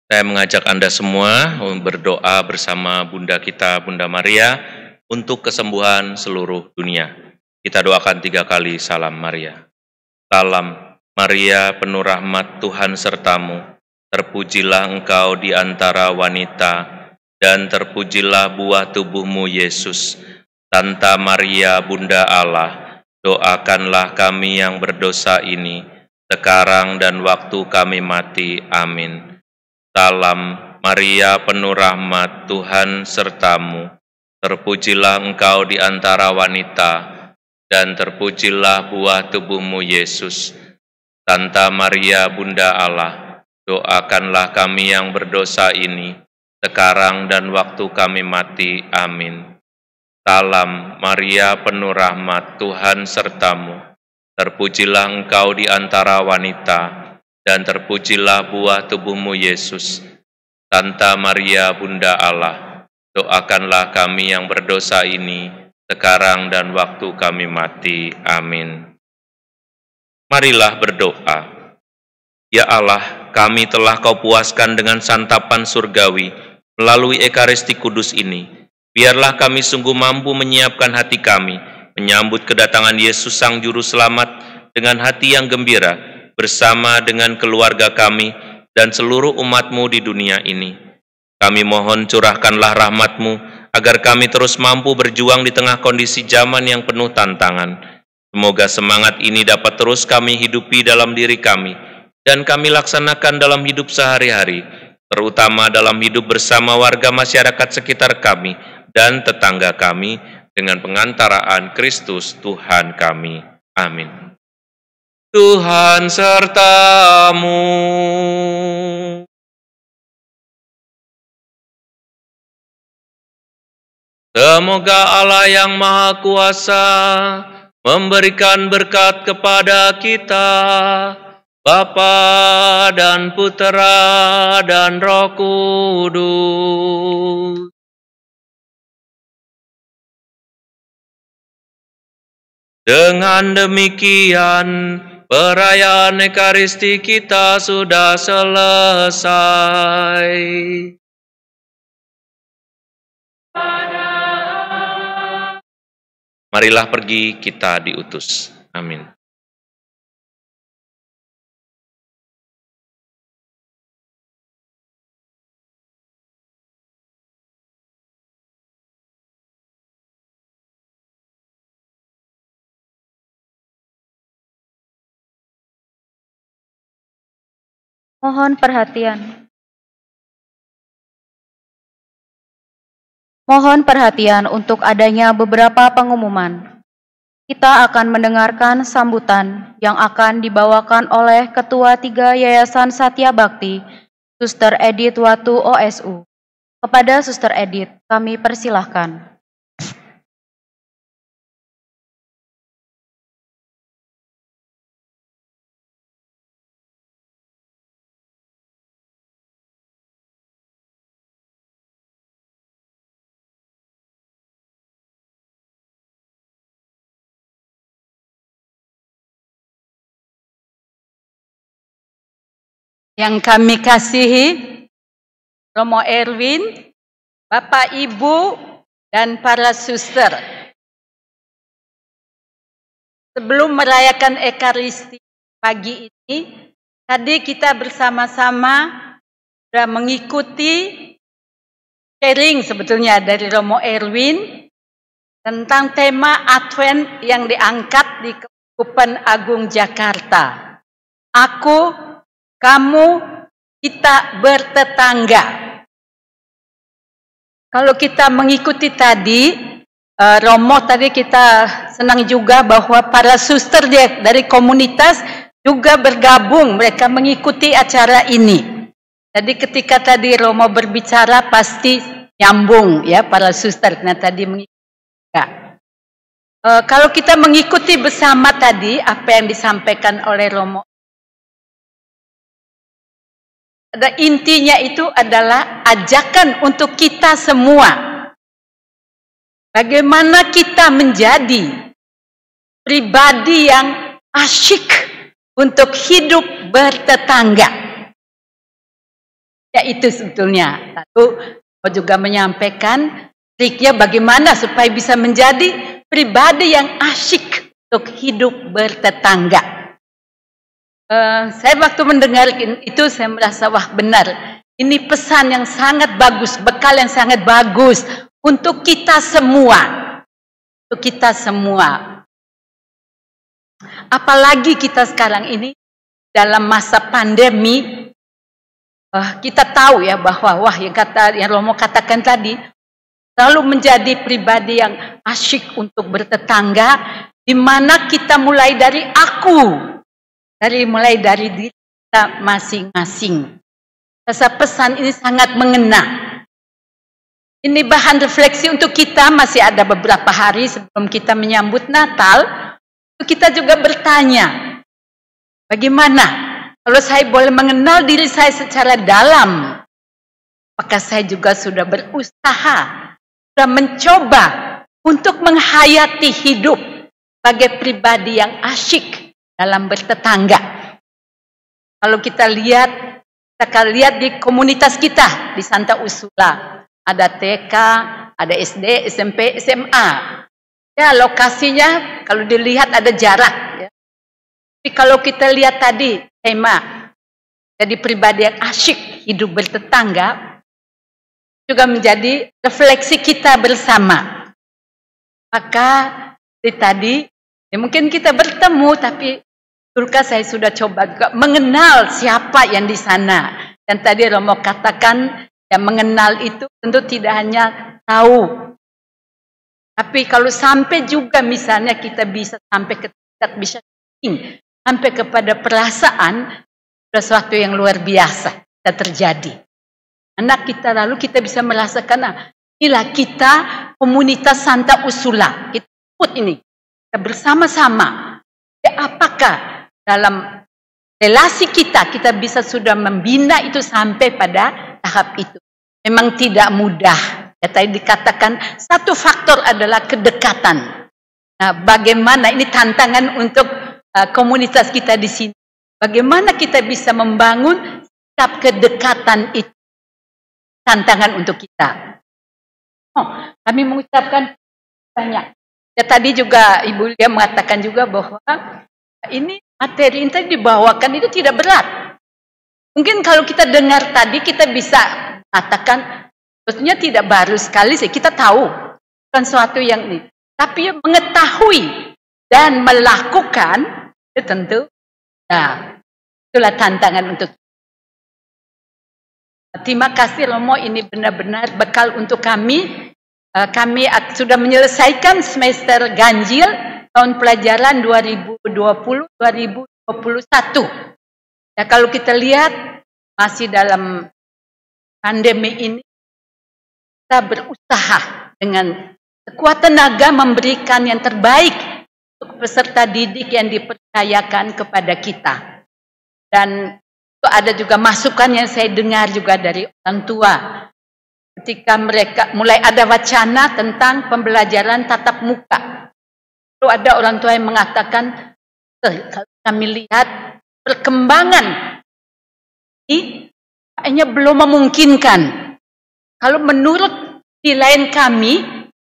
B: Saya mengajak Anda semua berdoa bersama Bunda kita, Bunda Maria, untuk kesembuhan seluruh dunia. Kita doakan tiga kali salam Maria. Salam Maria, penuh rahmat, Tuhan sertamu. Terpujilah engkau di antara wanita, dan terpujilah buah tubuhmu, Yesus. Santa Maria, Bunda Allah, doakanlah kami yang berdosa ini, sekarang dan waktu kami mati. Amin. Salam Maria, penuh rahmat, Tuhan sertamu. Terpujilah engkau di antara wanita, dan terpujilah buah tubuhmu, Yesus. Santa Maria, Bunda Allah, doakanlah kami yang berdosa ini, sekarang dan waktu kami mati. Amin. Salam Maria, penuh rahmat, Tuhan sertamu. Terpujilah engkau di antara wanita, dan terpujilah buah tubuhmu, Yesus. Santa Maria, Bunda Allah, doakanlah kami yang berdosa ini, sekarang dan waktu kami mati. Amin. Marilah berdoa. Ya Allah, kami telah Kau puaskan dengan santapan surgawi melalui Ekaristi Kudus ini. Biarlah kami sungguh mampu menyiapkan hati kami menyambut kedatangan Yesus Sang Juru Selamat dengan hati yang gembira bersama dengan keluarga kami dan seluruh umat-Mu di dunia ini. Kami mohon curahkanlah rahmat-Mu agar kami terus mampu berjuang di tengah kondisi zaman yang penuh tantangan. Semoga semangat ini dapat terus kami hidupi dalam diri kami dan kami laksanakan dalam hidup sehari-hari, terutama dalam hidup bersama warga masyarakat sekitar kami dan tetangga kami dengan pengantaraan Kristus Tuhan kami. Amin. Tuhan sertamu. Semoga Allah yang Maha Kuasa memberikan berkat kepada kita, Bapa dan Putera dan Roh Kudus. Dengan demikian, perayaan Ekaristi kita sudah selesai. Marilah pergi, kita diutus. Amin.
A: Mohon perhatian. Mohon perhatian untuk adanya beberapa pengumuman. Kita akan mendengarkan sambutan yang akan dibawakan oleh Ketua tiga Yayasan Satya Bakti, Suster Edith Watu O S U. Kepada Suster Edith, kami persilahkan.
F: Yang kami kasihi, Romo Erwin, Bapak Ibu, dan para suster. Sebelum merayakan Ekaristi pagi ini, tadi kita bersama-sama sudah mengikuti sharing sebetulnya dari Romo Erwin tentang tema Advent yang diangkat di Keuskupan Agung Jakarta. Aku, kamu, kita bertetangga. Kalau kita mengikuti tadi, uh, Romo tadi kita senang juga bahwa para suster dari komunitas juga bergabung, mereka mengikuti acara ini. Jadi ketika tadi Romo berbicara pasti nyambung ya para suster, karena tadi mengikuti. Uh, kalau kita mengikuti bersama tadi apa yang disampaikan oleh Romo, ada intinya itu adalah ajakan untuk kita semua. Bagaimana kita menjadi pribadi yang asyik untuk hidup bertetangga. Ya itu sebetulnya. Lalu mau juga menyampaikan triknya bagaimana supaya bisa menjadi pribadi yang asyik untuk hidup bertetangga. Uh, saya waktu mendengar itu saya merasa wah benar. Ini pesan yang sangat bagus, bekal yang sangat bagus untuk kita semua. Untuk kita semua. Apalagi kita sekarang ini dalam masa pandemi, uh, kita tahu ya bahwa wah yang kata yang Romo katakan tadi, selalu menjadi pribadi yang asyik untuk bertetangga, di mana kita mulai dari aku. Dari mulai dari diri kita masing-masing. Rasa pesan ini sangat mengena. Ini bahan refleksi untuk kita, masih ada beberapa hari sebelum kita menyambut Natal. Kita juga bertanya, bagaimana kalau saya boleh mengenal diri saya secara dalam? Apakah saya juga sudah berusaha, sudah mencoba untuk menghayati hidup sebagai pribadi yang asyik dalam bertetangga. Kalau kita lihat, kita akan lihat di komunitas kita di Santa Ursula, ada T K, ada S D, S M P, S M A. Ya lokasinya kalau dilihat ada jarak. Ya. Tapi kalau kita lihat tadi tema, jadi pribadi yang asyik hidup bertetangga, juga menjadi refleksi kita bersama. Maka dari tadi, ya mungkin kita bertemu tapi Turka saya sudah coba juga mengenal siapa yang di sana. Dan tadi Romo katakan, yang mengenal itu tentu tidak hanya tahu. Tapi kalau sampai juga misalnya kita bisa sampai ke tingkat bisa sampai kepada perasaan, sesuatu yang luar biasa bisa terjadi. Anak kita lalu kita bisa merasakan, nah, inilah kita komunitas Santa Ursula. Kita ikut ini. Kita bersama-sama. Ya, apakah dalam relasi kita, kita bisa sudah membina itu sampai pada tahap itu. Memang tidak mudah. Ya, tadi dikatakan satu faktor adalah kedekatan. Nah, bagaimana ini tantangan untuk uh, komunitas kita di sini. Bagaimana kita bisa membangun sikap kedekatan itu. Tantangan untuk kita. Oh, kami mengucapkan banyak. Ya, tadi juga Ibu Lia mengatakan juga bahwa ini materi yang tadi dibawakan itu tidak berat. Mungkin kalau kita dengar tadi kita bisa katakan, maksudnya tidak baru sekali sih, kita tahu bukan sesuatu yang ini. Tapi mengetahui dan melakukan itu tentu, nah itulah tantangan untuk kita. Terima kasih Romo, ini benar-benar bekal untuk kami. Kami sudah menyelesaikan semester ganjil tahun pelajaran dua ribu dua puluh dua ribu dua puluh satu. Ya, kalau kita lihat masih dalam pandemi ini, kita berusaha dengan sekuat tenaga memberikan yang terbaik untuk peserta didik yang dipercayakan kepada kita. Dan itu ada juga masukan yang saya dengar juga dari orang tua. Ketika mereka mulai ada wacana tentang pembelajaran tatap muka. Lalu ada orang tua yang mengatakan, kalau kami lihat perkembangan ini kayaknya belum memungkinkan. Kalau menurut nilai kami,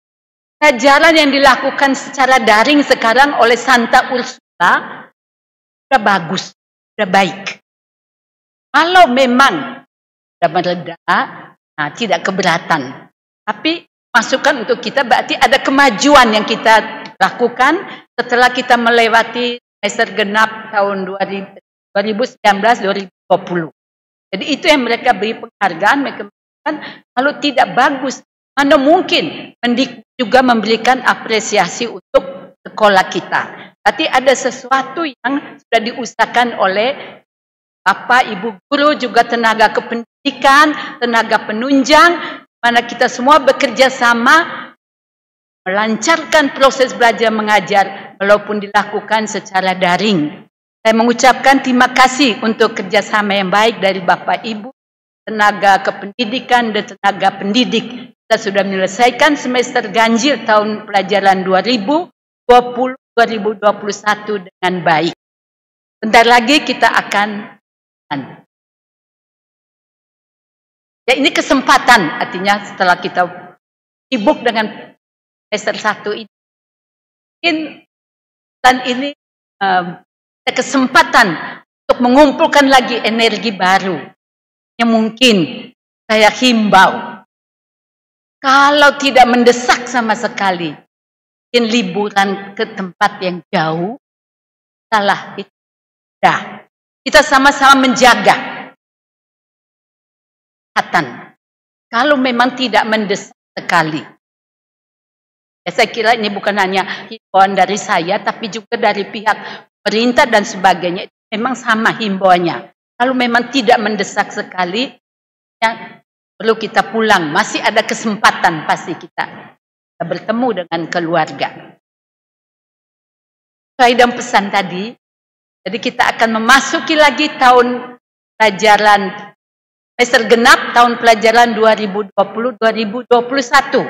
F: ajaran yang dilakukan secara daring sekarang oleh Santa Ursula sudah bagus, sudah baik. Kalau memang sudah mereda, nah, tidak keberatan. Tapi masukan untuk kita berarti ada kemajuan yang kita lakukan setelah kita melewati semester genap tahun dua ribu sembilan belas dua ribu dua puluh. Jadi itu yang mereka beri penghargaan, mereka mengatakan kalau tidak bagus, mana mungkin Mendikbud juga memberikan apresiasi untuk sekolah kita. Berarti ada sesuatu yang sudah diusahakan oleh Bapak, Ibu guru, juga tenaga kependidikan, tenaga penunjang, mana kita semua bekerja sama melancarkan proses belajar mengajar walaupun dilakukan secara daring. Saya mengucapkan terima kasih untuk kerjasama yang baik dari Bapak, Ibu, tenaga kependidikan dan tenaga pendidik. Kita sudah menyelesaikan semester ganjil tahun pelajaran dua ribu dua puluh dua ribu dua puluh satu dengan baik. Bentar lagi kita akan Ya ini kesempatan, artinya setelah kita sibuk dengan semester satu ini, mungkin dan ini um, ada kesempatan untuk mengumpulkan lagi energi baru. Yang mungkin saya himbau, kalau tidak mendesak sama sekali, mungkin liburan ke tempat yang jauh, salah itu. Dah, kita sama-sama menjaga kesehatan. Kalau memang tidak mendesak sekali. Ya, saya kira ini bukan hanya himbauan dari saya, tapi juga dari pihak pemerintah dan sebagainya. Memang sama himbauannya. Kalau memang tidak mendesak sekali, ya, perlu kita pulang. Masih ada kesempatan pasti kita, kita bertemu dengan keluarga. Sesuai dengan pesan tadi, jadi kita akan memasuki lagi tahun pelajaran semester genap, tahun pelajaran dua ribu dua puluh dua ribu dua puluh satu.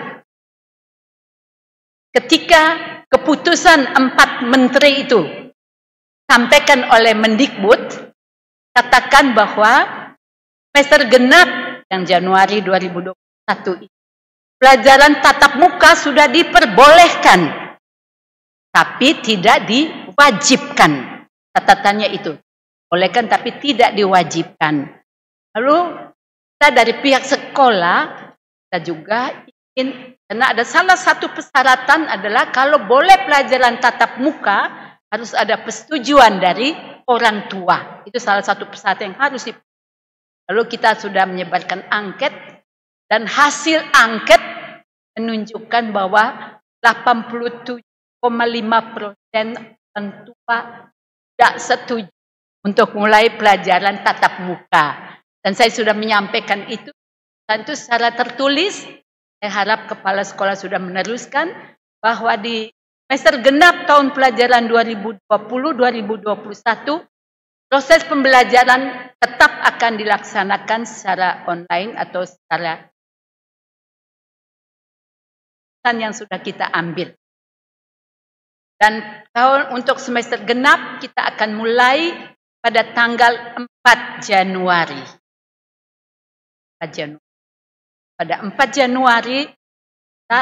F: Ketika keputusan empat menteri itu sampaikan oleh Mendikbud, katakan bahwa semester genap yang Januari dua ribu dua puluh satu ini, pelajaran tatap muka sudah diperbolehkan, tapi tidak diwajibkan. Catatannya itu, bolehkan tapi tidak diwajibkan. Lalu kita dari pihak sekolah, kita juga ingin, karena ada salah satu persyaratan adalah kalau boleh pelajaran tatap muka, harus ada persetujuan dari orang tua. Itu salah satu persyaratan yang harus dipenuhi. Lalu kita sudah menyebarkan angket, dan hasil angket menunjukkan bahwa delapan puluh tujuh koma lima persen orang tua tidak setuju untuk mulai pelajaran tatap muka. Dan saya sudah menyampaikan itu, dan itu secara tertulis. Saya harap kepala sekolah sudah meneruskan bahwa di semester genap tahun pelajaran dua ribu dua puluh dua ribu dua puluh satu, proses pembelajaran tetap akan dilaksanakan secara online atau secara yang sudah kita ambil. Dan tahun untuk semester genap kita akan mulai pada tanggal empat Januari. empat Januari. Pada empat Januari kita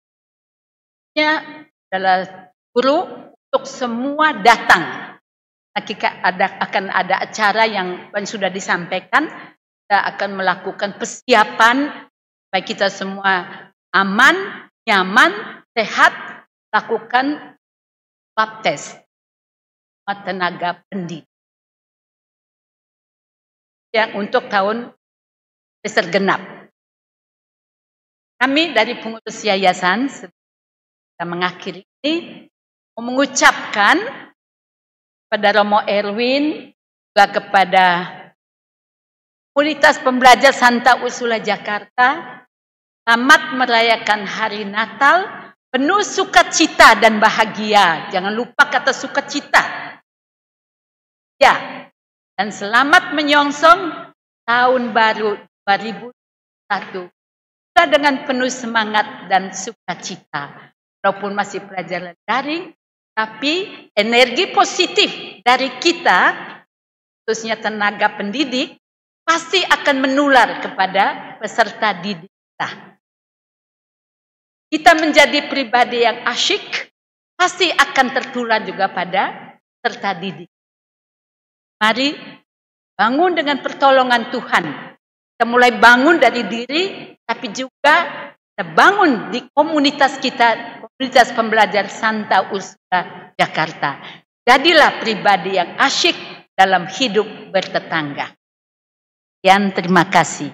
F: adalah guru untuk semua datang. Jika ada akan ada acara yang sudah disampaikan, kita akan melakukan persiapan supaya kita semua aman, nyaman, sehat, lakukan swab test tenaga pendidik. Yang untuk tahun semester genap. Kami dari pengurus yayasan kita mengakhiri ini mengucapkan kepada Romo Erwin, juga kepada komunitas pembelajar Santa Ursula Jakarta, selamat merayakan hari Natal penuh sukacita dan bahagia. Jangan lupa kata sukacita. Ya, dan selamat menyongsong tahun baru dua ribu dua puluh satu. Kita dengan penuh semangat dan sukacita. Walaupun masih pelajaran daring, tapi energi positif dari kita, khususnya tenaga pendidik, pasti akan menular kepada peserta didik kita. Kita menjadi pribadi yang asyik, pasti akan tertular juga pada peserta didik. Mari bangun dengan pertolongan Tuhan. Kita mulai bangun dari diri, tapi juga kita bangun di komunitas kita, komunitas pembelajar Santa Ursula Jakarta. Jadilah pribadi yang asyik dalam hidup bertetangga. Sekian, terima kasih.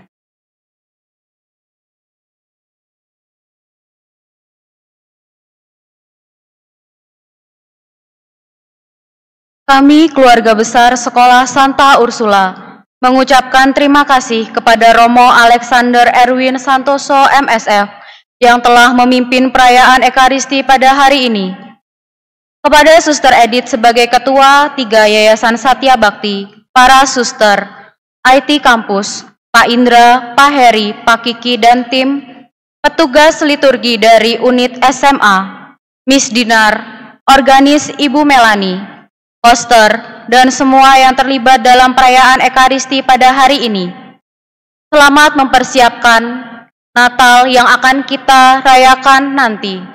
A: Kami keluarga besar Sekolah Santa Ursula mengucapkan terima kasih kepada Romo Alexander Erwin Santoso M S-F yang telah memimpin perayaan Ekaristi pada hari ini. Kepada Suster Edith sebagai Ketua tiga Yayasan Satya Bakti, para suster, I T Kampus, Pak Indra, Pak Heri, Pak Kiki, dan tim, petugas liturgi dari unit S M A, Miss Dinar, organis Ibu Melani, poster, dan semua yang terlibat dalam perayaan Ekaristi pada hari ini. Selamat mempersiapkan Natal yang akan kita rayakan nanti.